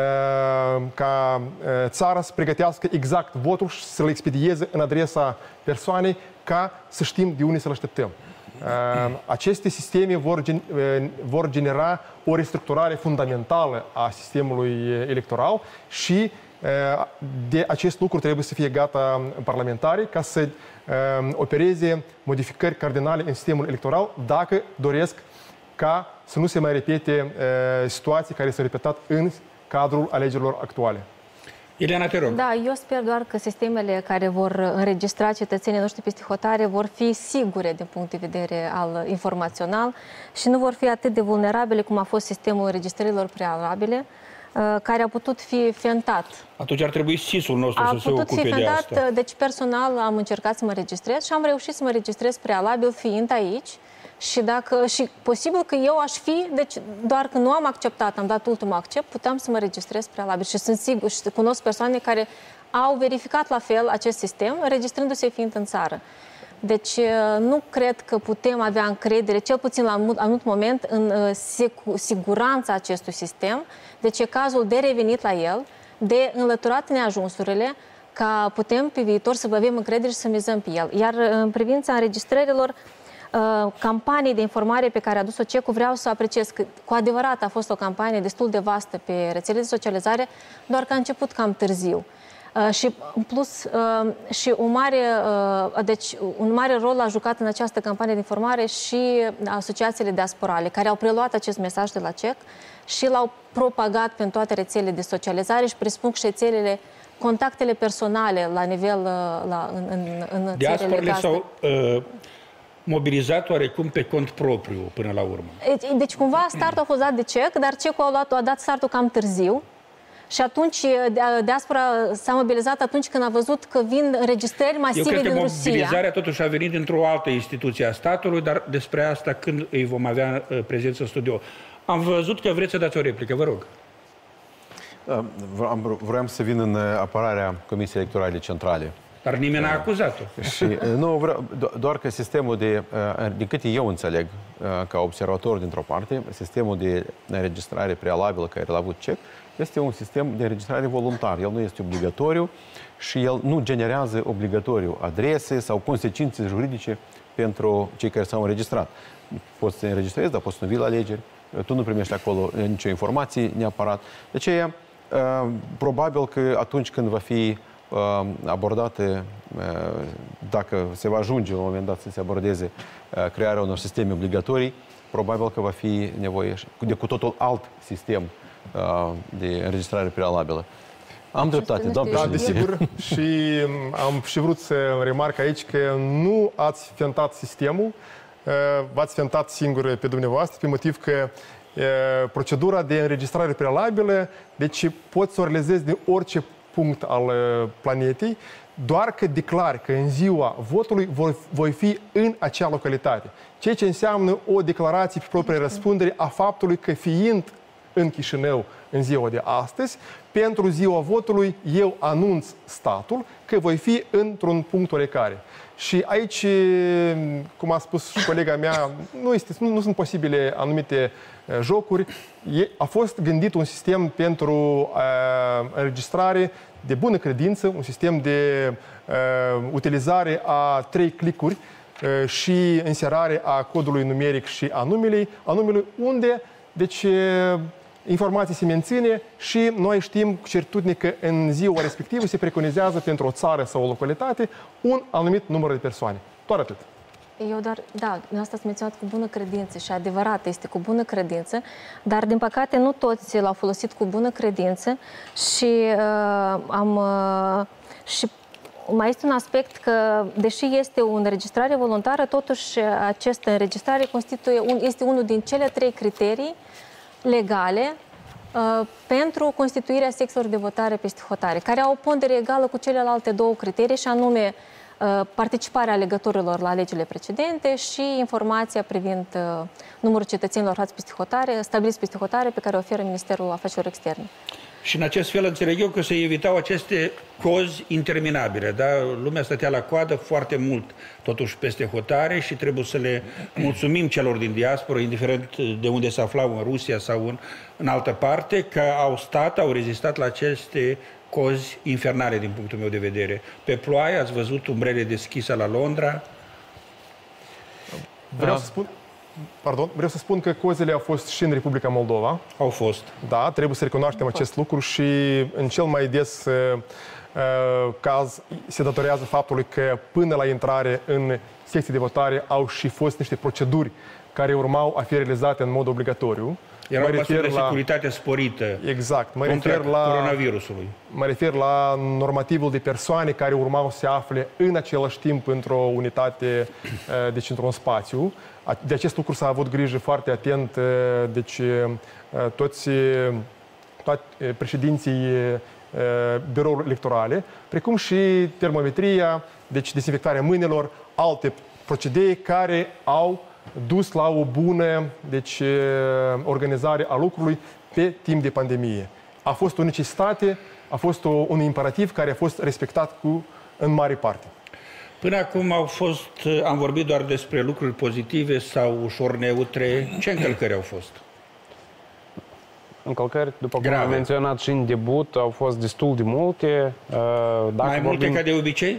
ca țara să pregătească exact votul și să-l expedieze în adresa persoanei ca să știm de unde să-l așteptăm. Aceste sisteme vor, vor genera o restructurare fundamentală a sistemului electoral și de acest lucru trebuie să fie gata parlamentarii ca să opereze modificări cardinale în sistemul electoral dacă doresc ca să nu se mai repete situații care s-au repetat în cadrul alegerilor actuale. Ileana, te rog. Da, eu sper doar că sistemele care vor înregistra cetățenii noștri peste hotare vor fi sigure din punct de vedere al informațional și nu vor fi atât de vulnerabile cum a fost sistemul înregistrărilor prealabile, care a putut fi fentat. Atunci ar trebui S I S-ul nostru a să se ocupe de asta. Fentat, deci personal am încercat să mă registrez și am reușit să mă registrez prealabil fiind aici și dacă și posibil că eu aș fi, deci doar că nu am acceptat, am dat ultimul accept, puteam să mă registrez prealabil și sunt sigur și cunosc persoane care au verificat la fel acest sistem, registrându-se fiind în țară. Deci nu cred că putem avea încredere, cel puțin la un anumit moment, în siguranța acestui sistem. Deci e cazul de revenit la el, de înlăturat neajunsurile, ca putem pe viitor să avem încredere și să mizăm pe el. Iar în privința înregistrărilor, campanii de informare pe care a dus-o C E C U, vreau să apreciez că cu adevărat a fost o campanie destul de vastă pe rețelele de socializare, doar că a început cam târziu. Uh, și în plus uh, și un mare, uh, deci, un mare rol a jucat în această campanie de informare și asociațiile diasporale care au preluat acest mesaj de la C E C și l-au propagat pe toate rețelele de socializare și presupun că rețelele, contactele personale la nivel uh, la, în, în, în Diasporele s-au uh, mobilizat oarecum pe cont propriu până la urmă. Deci cumva startul a fost dat de C E C, dar C E C-ul a, luat, a dat startul cam târziu. Și atunci diaspora s-a mobilizat atunci când a văzut că vin înregistrări masive din Rusia. Eu cred că mobilizarea totuși a venit dintr-o altă instituție a statului, dar despre asta când îi vom avea prezență în studio. Am văzut că vreți să dați o replică, vă rog. Vreau să vin în apărarea Comisiei Electorale Centrale. Dar nimeni n-a acuzat-o. Și, nu, vreau, doar că sistemul de, din câte eu înțeleg, ca observator dintr-o parte, sistemul de înregistrare prealabilă care l-a avut C E C este un sistem de înregistrare voluntar. El nu este obligatoriu și el nu generează obligatoriu adrese sau consecințe juridice pentru cei care s-au înregistrat. Poți să te înregistrezi, dar poți să nu vii la alegeri. Tu nu primești acolo nicio informație neapărat. De aceea, probabil că atunci când va fi abordate, dacă se va ajunge la un moment dat să se abordeze crearea unor sisteme obligatorii, probabil că va fi nevoie de cu totul alt sistem de înregistrare prealabilă. Am dreptate, doamnă președinte. Da, desigur. Și am și vrut să remarc aici că nu ați fentat sistemul, v-ați fentat singur pe dumneavoastră, pe motiv că procedura de înregistrare prealabilă, deci poți să o realizezi din orice punct al planetei, doar că declari că în ziua votului voi fi în acea localitate. Ceea ce înseamnă o declarație pe proprie răspundere a faptului că fiind în Chișinău în ziua de astăzi, pentru ziua votului eu anunț statul că voi fi într-un punct oarecare. Și aici, cum a spus și colega mea, nu, este, nu, nu sunt posibile anumite uh, jocuri. E, a fost gândit un sistem pentru uh, înregistrare de bună credință, un sistem de uh, utilizare a trei clicuri uh, și inserare a codului numeric și a numelui, a numelui unde, deci, uh, informații se menține și noi știm cu certitudine că în ziua respectivă se preconizează pentru o țară sau o localitate un anumit număr de persoane. Doar atât. Eu doar, da, asta ați menționat cu bună credință și adevărat, este cu bună credință, dar din păcate nu toți l-au folosit cu bună credință și uh, am uh, și mai este un aspect că, deși este o înregistrare voluntară, totuși această înregistrare constituie un, este unul din cele trei criterii legale uh, pentru constituirea sexelor de votare peste hotare, care au o pondere egală cu celelalte două criterii, și anume uh, participarea alegătorilor la alegerile precedente și informația privind uh, numărul cetățenilor aflați peste hotare, stabiliți peste hotare, pe care o oferă Ministerul Afacerilor Externe. Și în acest fel înțeleg eu că se evitau aceste cozi interminabile, da? Lumea stătea la coadă foarte mult, totuși, peste hotare și trebuie să le mulțumim celor din diaspora, indiferent de unde se aflau, în Rusia sau în, în altă parte, că au stat, au rezistat la aceste cozi infernale, din punctul meu de vedere. Pe ploaie ați văzut umbrele deschise la Londra. Vreau să spun... Pardon, vreau să spun că cozile au fost și în Republica Moldova. Au fost. Da, trebuie să recunoaștem acest lucru și în cel mai des uh, caz se datorează faptului că până la intrare în secții de votare au și fost niște proceduri care urmau a fi realizate în mod obligatoriu. Era o măsură de securitate sporită. Exact. Mă refer la coronavirusului. Mă refer la normativul de persoane care urmau să se afle în același timp într-o unitate, deci într-un spațiu. De acest lucru s-a avut grijă foarte atent, deci toți, toți președinții birourilor electorale, precum și termometria, deci dezinfectarea mâinilor, alte procedee care au dus la o bună, deci, organizare a lucrului pe timp de pandemie. A fost o necesitate, a fost o, un imperativ care a fost respectat cu, în mare parte. Până acum au fost, am vorbit doar despre lucruri pozitive sau ușor neutre. Ce încălcări au fost? Încălcări, după cum am menționat și în debut, au fost destul de multe. Dacă Mai multe vorbim... ca de obicei?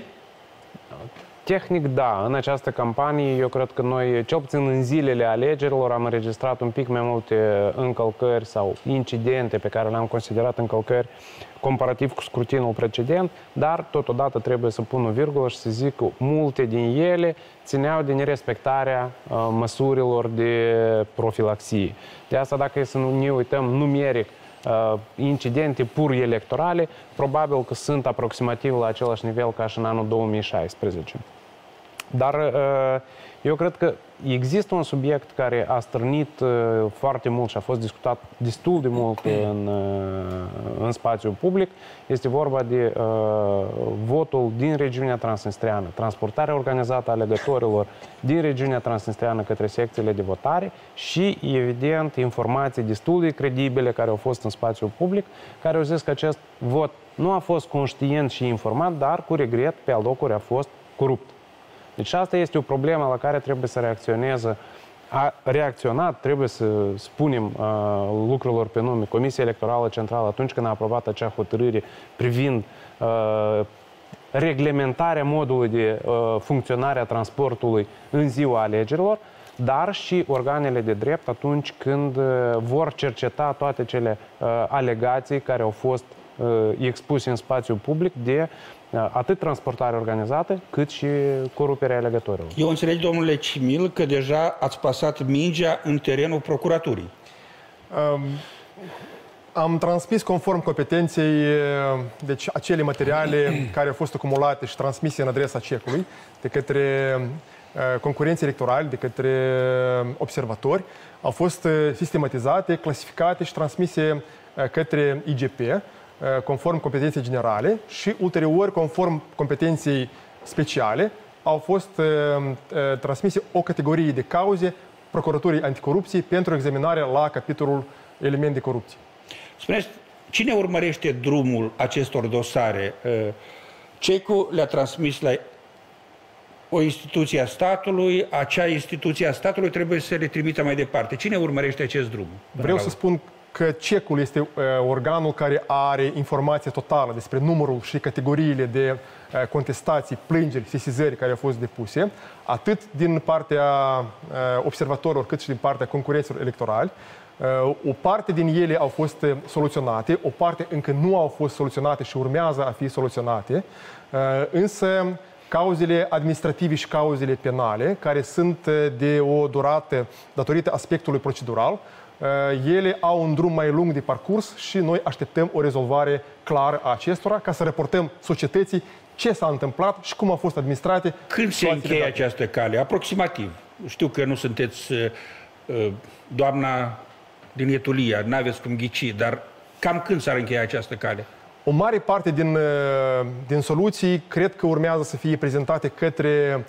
Tehnic, da. În această campanie, eu cred că noi, cel puțin în zilele alegerilor, am înregistrat un pic mai multe încălcări sau incidente pe care le-am considerat încălcări comparativ cu scrutinul precedent, dar totodată trebuie să pun o virgulă și să zic că multe din ele țineau de nerespectarea uh, măsurilor de profilaxie. De asta, dacă e să ne uităm numeric uh, incidente pur electorale, probabil că sunt aproximativ la același nivel ca și în anul două mii șaisprezece. Dar uh, eu cred că există un subiect care a strânit uh, foarte mult și a fost discutat destul de mult în, uh, în spațiul public. Este vorba de uh, votul din regiunea transnistreană, transportarea organizată a alegătorilor din regiunea transnistreană către secțiile de votare și, evident, informații destul de credibile care au fost în spațiul public, care au zis că acest vot nu a fost conștient și informat, dar, cu regret, pe alocuri a fost corupt. Deci asta este o problemă la care trebuie să reacționeze. A reacționat, trebuie să spunem uh, lucrurilor pe nume, Comisia Electorală Centrală atunci când a aprobat acea hotărâre privind uh, reglementarea modului de uh, funcționare a transportului în ziua alegerilor, dar și organele de drept atunci când uh, vor cerceta toate cele uh, alegații care au fost uh, expuse în spațiul public de atât transportare organizată, cât și coruperea alegătorilor. Eu înțeleg, domnule Cimil, că deja ați pasat mingea în terenul procuraturii. Um, am transmis conform competenței, deci, acele materiale care au fost acumulate și transmise în adresa cecului de către uh, concurenții electorali, de către observatori, au fost sistematizate, clasificate și transmise uh, către I G P, conform competenței generale și ulterior, conform competenței speciale, au fost uh, uh, transmise o categorie de cauze Procuraturii Anticorupție pentru examinare la capitolul element de corupție. Spuneți, Cine urmărește drumul acestor dosare? Cecu le-a transmis la o instituție a statului, acea instituție a statului trebuie să le trimită mai departe. Cine urmărește acest drum? Vreau să spun că cecul este uh, organul care are informația totală despre numărul și categoriile de uh, contestații, plângeri, sesizări care au fost depuse, atât din partea uh, observatorilor, cât și din partea concurenților electorali. Uh, o parte din ele au fost soluționate, o parte încă nu au fost soluționate și urmează a fi soluționate, uh, însă cauzele administrative și cauzele penale, care sunt de o durată datorită aspectului procedural, ele au un drum mai lung de parcurs și noi așteptăm o rezolvare clară a acestora ca să raportăm societății ce s-a întâmplat și cum au fost administrate. Când se încheie această cale? Aproximativ. Știu că nu sunteți doamna din Etulia, n-aveți cum ghici, dar cam când s-ar încheia această cale? O mare parte din, din soluții cred că urmează să fie prezentate către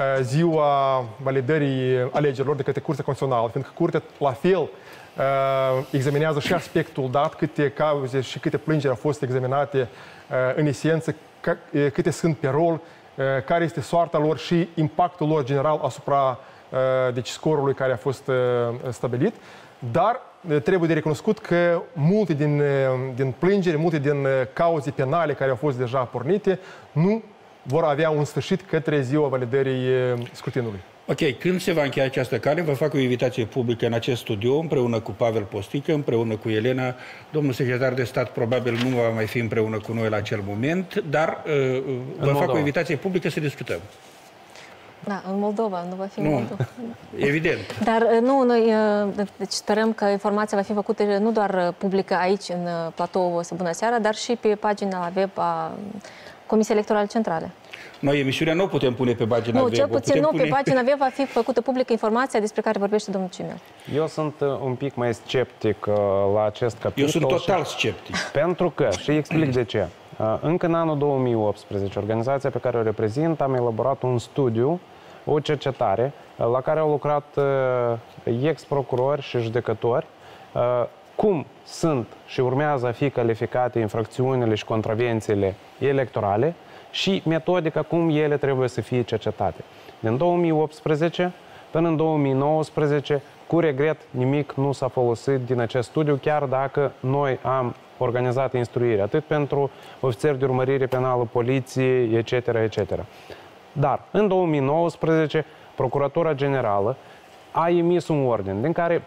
ziua validării alegerilor de către Curtea Constituțională, fiindcă Curtea, la fel, examinează și aspectul dat, câte cauze și câte plângeri au fost examinate în esență, câte sunt pe rol, care este soarta lor și impactul lor general asupra deci, scorului care a fost stabilit. Dar trebuie de recunoscut că multe din, din plângeri, multe din cauze penale care au fost deja pornite, nu vor avea un sfârșit către ziua validării scrutinului. Ok, când se va încheia această cale, vă fac o invitație publică în acest studio, împreună cu Pavel Postică, împreună cu Elena. Domnul secretar de stat probabil nu va mai fi împreună cu noi la acel moment, dar uh, vă fac o invitație publică să discutăm. Da, în Moldova, nu va fi în nu, Moldova. Evident. Dar nu, noi deci sperăm că informația va fi făcută nu doar publică aici, în platoul Bună Seara, dar și pe pagina web a Comisiei Electorale Centrale. Noi emisiunea nu o putem pune pe pagina nu, web. cel puțin nu, pune... pe pagina web va fi făcută publică informația despre care vorbește domnul Cimel. Eu sunt un pic mai sceptic la acest capitol. Eu sunt total sceptic. Pentru că, și explic de ce. Încă în anul două mii optsprezece, organizația pe care o reprezint, am elaborat un studiu, o cercetare, la care au lucrat ex-procurori și judecători, cum sunt și urmează a fi calificate infracțiunile și contravențiile electorale și metodica cum ele trebuie să fie cercetate. Din două mii optsprezece până în două mii nouăsprezece, cu regret, nimic nu s-a folosit din acest studiu, chiar dacă noi am organizat instruire, atât pentru ofițeri de urmărire penală, poliție, et cetera, et cetera. Dar, în două mii nouăsprezece, Procuratura Generală a emis un ordin din care,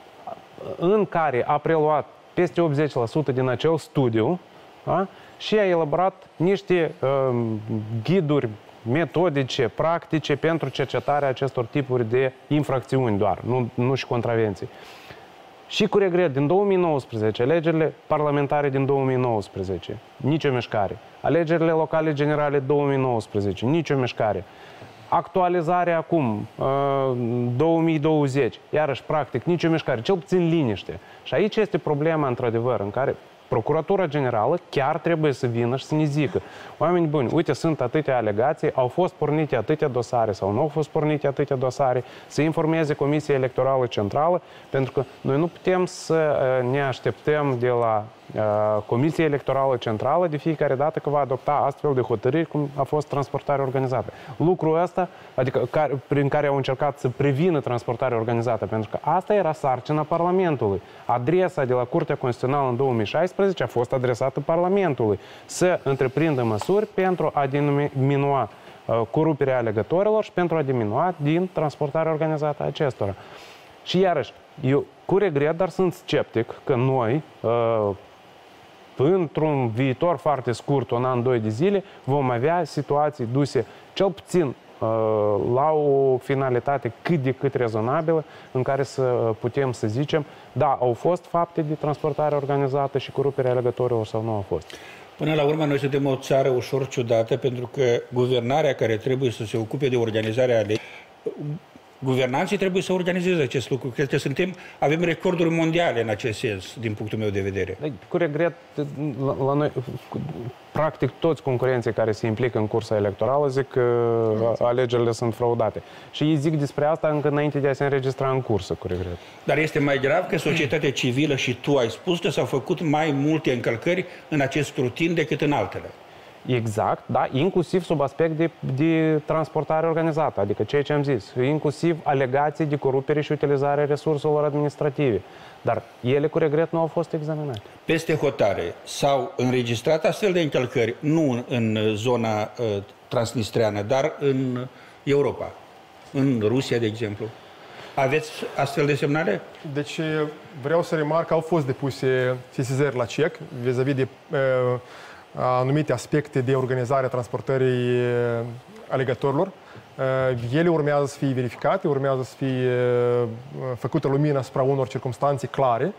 în care a preluat peste optzeci la sută din acel studiu, da? Și a elaborat niște uh, ghiduri metodice, practice pentru cercetarea acestor tipuri de infracțiuni doar, nu, nu și contravenții. Și cu regret, din două mii nouăsprezece, alegerile parlamentare din două mii nouăsprezece, nicio mișcare. Alegerile locale generale două mii nouăsprezece, nicio mișcare. Actualizarea acum, două mii douăzeci, iarăși, practic, nicio mișcare, cel puțin liniște. Și aici este problema, într-adevăr, în care Procuratura Generală chiar trebuie să vină și să ne zică: oameni buni, uite, sunt atâtea alegații, au fost pornite atâtea dosare sau nu au fost pornite atâtea dosare, să informeze Comisia Electorală Centrală, pentru că noi nu putem să ne așteptăm de la Comisia Electorală Centrală de fiecare dată că va adopta astfel de hotărâri cum a fost transportarea organizată. Lucrul ăsta, adică care, prin care au încercat să prevină transportarea organizată, pentru că asta era sarcina Parlamentului. Adresa de la Curtea Constituțională în două mii șaisprezece a fost adresată Parlamentului să întreprindă măsuri pentru a diminua coruperea alegătorilor și pentru a diminua din transportarea organizată a acestora. Și iarăși, eu cu regret, dar sunt sceptic că noi, într-un viitor foarte scurt, un an, doi de zile, vom avea situații duse cel puțin la o finalitate cât de cât rezonabilă, în care să putem să zicem, da, au fost fapte de transportare organizată și coruperea alegătorilor sau nu au fost. Până la urmă, noi suntem o țară ușor ciudată, pentru că guvernarea care trebuie să se ocupe de organizarea alegerilor, guvernanții trebuie să organizeze acest lucru. Cred că suntem, avem recorduri mondiale în acest sens, din punctul meu de vedere. Cu regret, la, la noi, practic toți concurenții care se implică în cursa electorală zic că alegerile sunt fraudate. Și ei zic despre asta încă înainte de a se înregistra în cursă, cu regret. Dar este mai grav că societatea civilă, și tu ai spus că s-au făcut mai multe încălcări în acest scrutin decât în altele. Exact, da, inclusiv sub aspect de, de transportare organizată, adică ceea ce am zis, inclusiv alegații de corupere și utilizare resurselor administrative. Dar ele, cu regret, nu au fost examinate. Peste hotare s-au înregistrat astfel de încălcări, nu în zona uh, transnistreană, dar în Europa, în Rusia, de exemplu. Aveți astfel de semnale? Deci vreau să remarc că au fost depuse sesizări la C E C vis-a-vis de uh, anumite aspecte de organizare a transportării alegătorilor. Ele urmează să fie verificate, urmează să fie făcută lumină asupra unor circumstanțe clare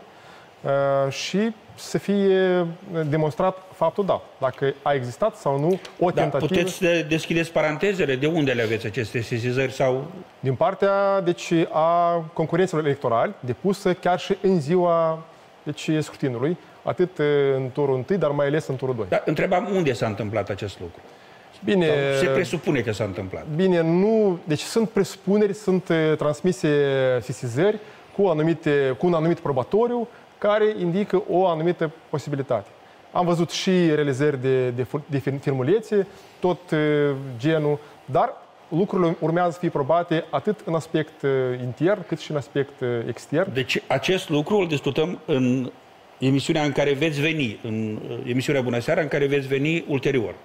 și să fie demonstrat faptul, da, dacă a existat sau nu o tentativă. Da, puteți deschideți parantezele? De unde le aveți aceste sesizări? Sau... Din partea deci, a concurenților electorali, depusă chiar și în ziua deci, scrutinului, atât în turul întâi, dar mai ales în turul doi. Dar întrebam unde s-a întâmplat acest lucru. Bine, sau se presupune că s-a întâmplat. Bine, nu, deci sunt presupuneri, sunt transmise sesizări cu, anumite, cu un anumit probatoriu care indică o anumită posibilitate. Am văzut și realizări de, de, de filmulețe, tot genul, dar lucrurile urmează să fie probate atât în aspect intern, cât și în aspect extern. Deci acest lucru îl discutăm în emisiunea în care veți veni, în emisiunea Bună Seara, în care veți veni ulterior.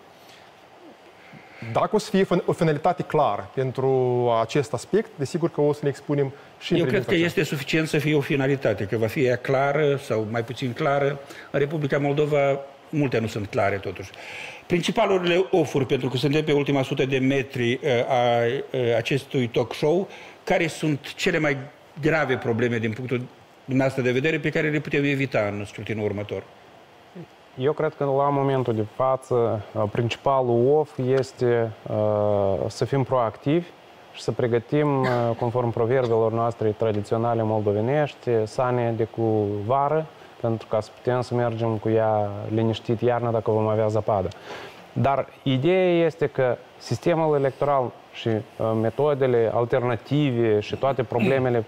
Dacă o să fie o finalitate clară pentru acest aspect, desigur că o să ne expunem și în Eu cred că este suficient să fie o finalitate, că va fi ea clară sau mai puțin clară. În Republica Moldova multe nu sunt clare totuși. Principalurile ofuri, pentru că suntem pe ultima sută de metri a acestui talk show, care sunt cele mai grave probleme din punctul dumneavoastră de vedere pe care le putem evita în scrutinul următor? Eu cred că la momentul de față principalul of este uh, să fim proactivi și să pregătim, uh, conform proverbelor noastre tradiționale moldovenești, sane de cu vară, pentru ca să putem să mergem cu ea liniștit iarna dacă vom avea zăpadă. Dar ideea este că sistemul electoral și uh, metodele alternative și toate problemele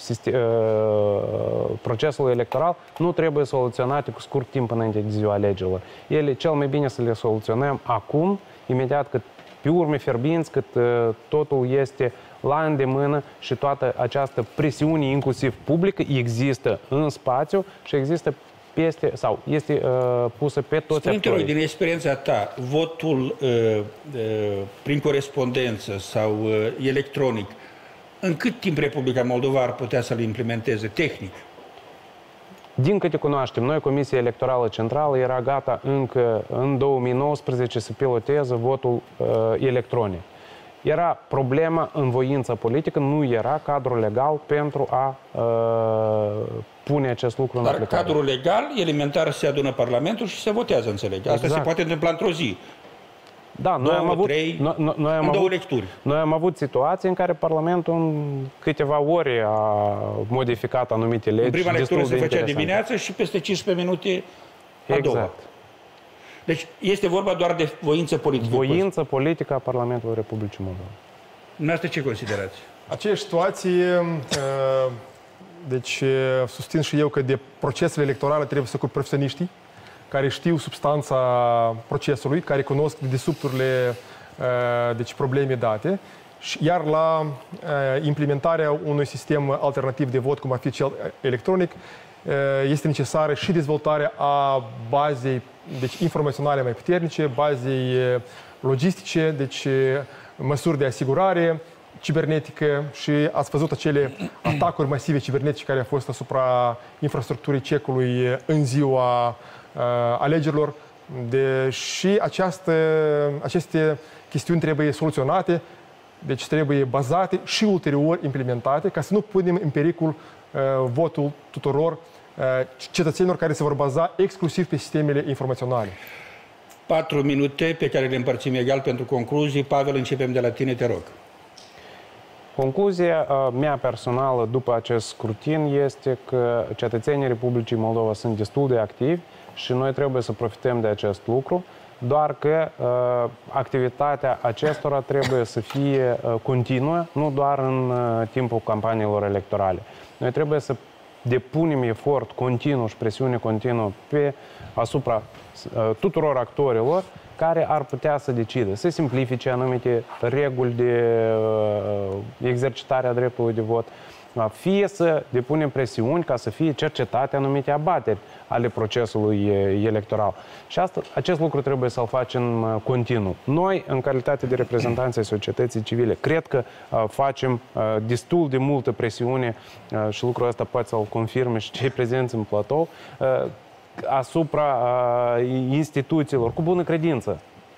procesul electoral nu trebuie soluționate cu scurt timp înainte de ziua alegerilor. Ele cel mai bine să le soluționăm acum, imediat cât pe urme fierbinți, cât totul este la îndemână și toată această presiune, inclusiv publică, există în spațiu și există peste, sau este uh, pusă pe toți actorii. Din experiența ta, votul uh, uh, prin corespondență sau uh, electronic, în cât timp Republica Moldova ar putea să-l implementeze tehnic? Din câte cunoaștem, noi, Comisia Electorală Centrală, era gata încă în două mii nouăsprezece să piloteze votul uh, electronic. Era problema în voința politică, nu era cadrul legal pentru a uh, pune acest lucru în Dar aplicare. Dar cadrul legal, elementar, se adună Parlamentul și se votează, înțeleg. Asta exact. Se poate întâmpla într-o zi. Da, noi două, am avut, trei, noi, noi, noi am în două avut, lecturi. Noi am avut situații în care Parlamentul în câteva ore a modificat anumite legi. În prima lectură se făcea dimineață și peste cincisprezece minute a doua. Exact. Deci este vorba doar de voință politică. Voință politică a Parlamentului Republicii Moldova. Dumneavoastră ce considerați? Aceeași situație, deci susțin și eu că de procesele electorale trebuie să cu profesioniștii care știu substanța procesului, care cunosc dedesubturile, deci probleme date, iar la implementarea unui sistem alternativ de vot, cum ar fi cel electronic, este necesară și dezvoltarea a bazei deci, informaționale mai puternice, bazei logistice, deci măsuri de asigurare cibernetică și ați văzut acele atacuri masive cibernetice care au fost asupra infrastructurii C E C-ului în ziua uh, alegerilor. De, și această, aceste chestiuni trebuie soluționate, deci trebuie bazate și ulterior implementate ca să nu punem în pericol uh, votul tuturor uh, cetățenilor care se vor baza exclusiv pe sistemele informaționale. Patru minute pe care le împărțim egal pentru concluzii. Pavel, începem de la tine, te rog. Concluzia mea personală după acest scrutin este că cetățenii Republicii Moldova sunt destul de activi și noi trebuie să profităm de acest lucru. doar că uh, activitatea acestora trebuie să fie uh, continuă, nu doar în uh, timpul campaniilor electorale. Noi trebuie să depunem efort continuu și presiune continuă pe asupra uh, tuturor actorilor care ar putea să decide, să simplifice anumite reguli de uh, exercitare a dreptului de vot, fie să depunem presiuni ca să fie cercetate anumite abateri ale procesului electoral. Și asta, acest lucru trebuie să-l facem continuu. Noi, în calitate de reprezentanți ai societății civile, cred că uh, facem uh, destul de multă presiune uh, și lucrul ăsta poate să-l confirme și cei prezenți în platou, uh, asupra uh, instituțiilor, cu bună credință.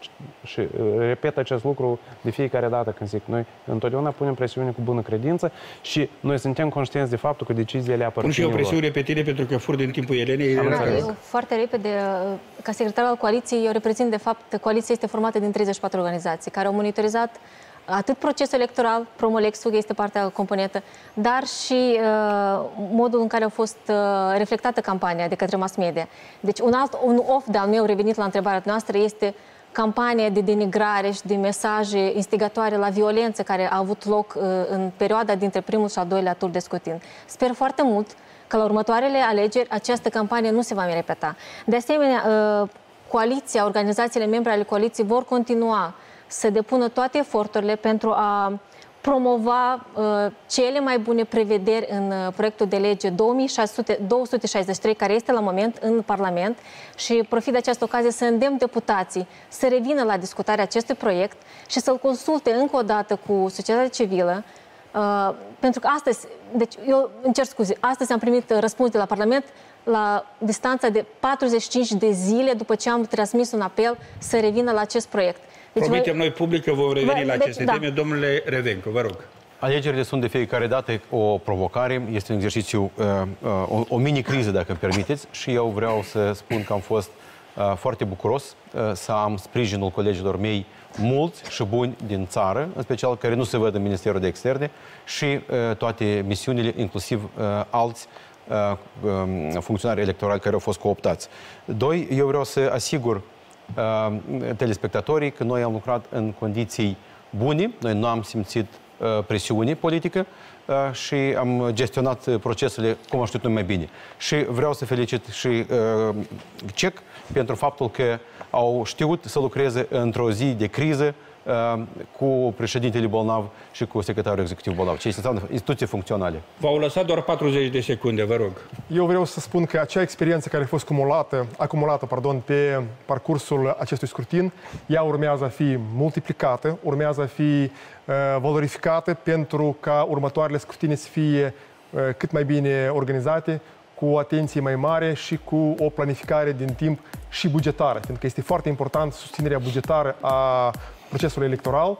Și uh, repet acest lucru de fiecare dată când zic. Noi întotdeauna punem presiune cu bună credință și noi suntem conștienți de faptul că deciziile aparțin. Pun și eu presiune pe tine pentru că fur din timpul Elenei. Da, eu, foarte repede, ca secretar al coaliției, eu reprezint de fapt, coaliția este formată din treizeci și patru organizații care au monitorizat atât procesul electoral, Promolexul este partea componentă, dar și uh, modul în care a fost uh, reflectată campania de către mass media. Deci un alt, un off de-al meu revenit la întrebarea noastră este campania de denigrare și de mesaje instigatoare la violență care a avut loc uh, în perioada dintre primul și al doilea tur de scrutin. Sper foarte mult că la următoarele alegeri această campanie nu se va mai repeta. De asemenea, uh, coaliția, organizațiile membre ale coaliției vor continua să depună toate eforturile pentru a promova uh, cele mai bune prevederi în uh, proiectul de lege două sute șaizeci și trei, care este la moment în Parlament, și profit de această ocazie să îndemn deputații să revină la discutarea acestui proiect și să-l consulte încă o dată cu societatea civilă, uh, pentru că astăzi, deci eu îmi cer scuze, astăzi am primit răspuns de la Parlament la distanța de patruzeci și cinci de zile după ce am transmis un apel să revină la acest proiect. Deci Promitem noi public că vom reveni Vă... la aceste deci, teme. Da. Domnule Revencu, vă rog. Alegerile sunt de fiecare dată o provocare, este un exercițiu, uh, uh, o, o mini-criză, dacă îmi permiteți, și eu vreau să spun că am fost uh, foarte bucuros uh, să am sprijinul colegilor mei mulți și buni din țară, în special care nu se văd în Ministerul de Externe, și uh, toate misiunile, inclusiv uh, alți uh, um, funcționari electorali care au fost cooptați. Doi, eu vreau să asigur uh, telespectatorii că noi am lucrat în condiții bune, noi nu am simțit uh, presiune politică uh, și am gestionat procesele cum am știut noi mai bine. Și vreau să felicit și uh, C E C pentru faptul că au știut să lucreze într-o zi de criză uh, cu președintele bolnav și cu secretarul executiv bolnav. Ce înseamnă instituții funcționale. V-au lăsat doar patruzeci de secunde, vă rog. Eu vreau să spun că acea experiență care a fost acumulată, acumulată pardon, pe parcursul acestui scrutin, ea urmează a fi multiplicată, urmează a fi uh, valorificată pentru ca următoarele scrutine să fie uh, cât mai bine organizate, cu o atenție mai mare și cu o planificare din timp și bugetară, pentru că este foarte important susținerea bugetară a procesului electoral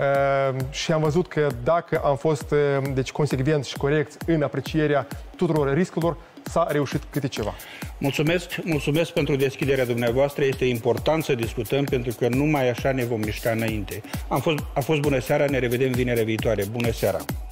și am văzut că dacă am fost deci, consecvenți și corecți în aprecierea tuturor riscurilor, s-a reușit câte ceva. Mulțumesc, mulțumesc pentru deschiderea dumneavoastră. Este important să discutăm pentru că numai așa ne vom mișca înainte. Am fost, a fost bună seara, ne revedem vinerea viitoare. Bună seara!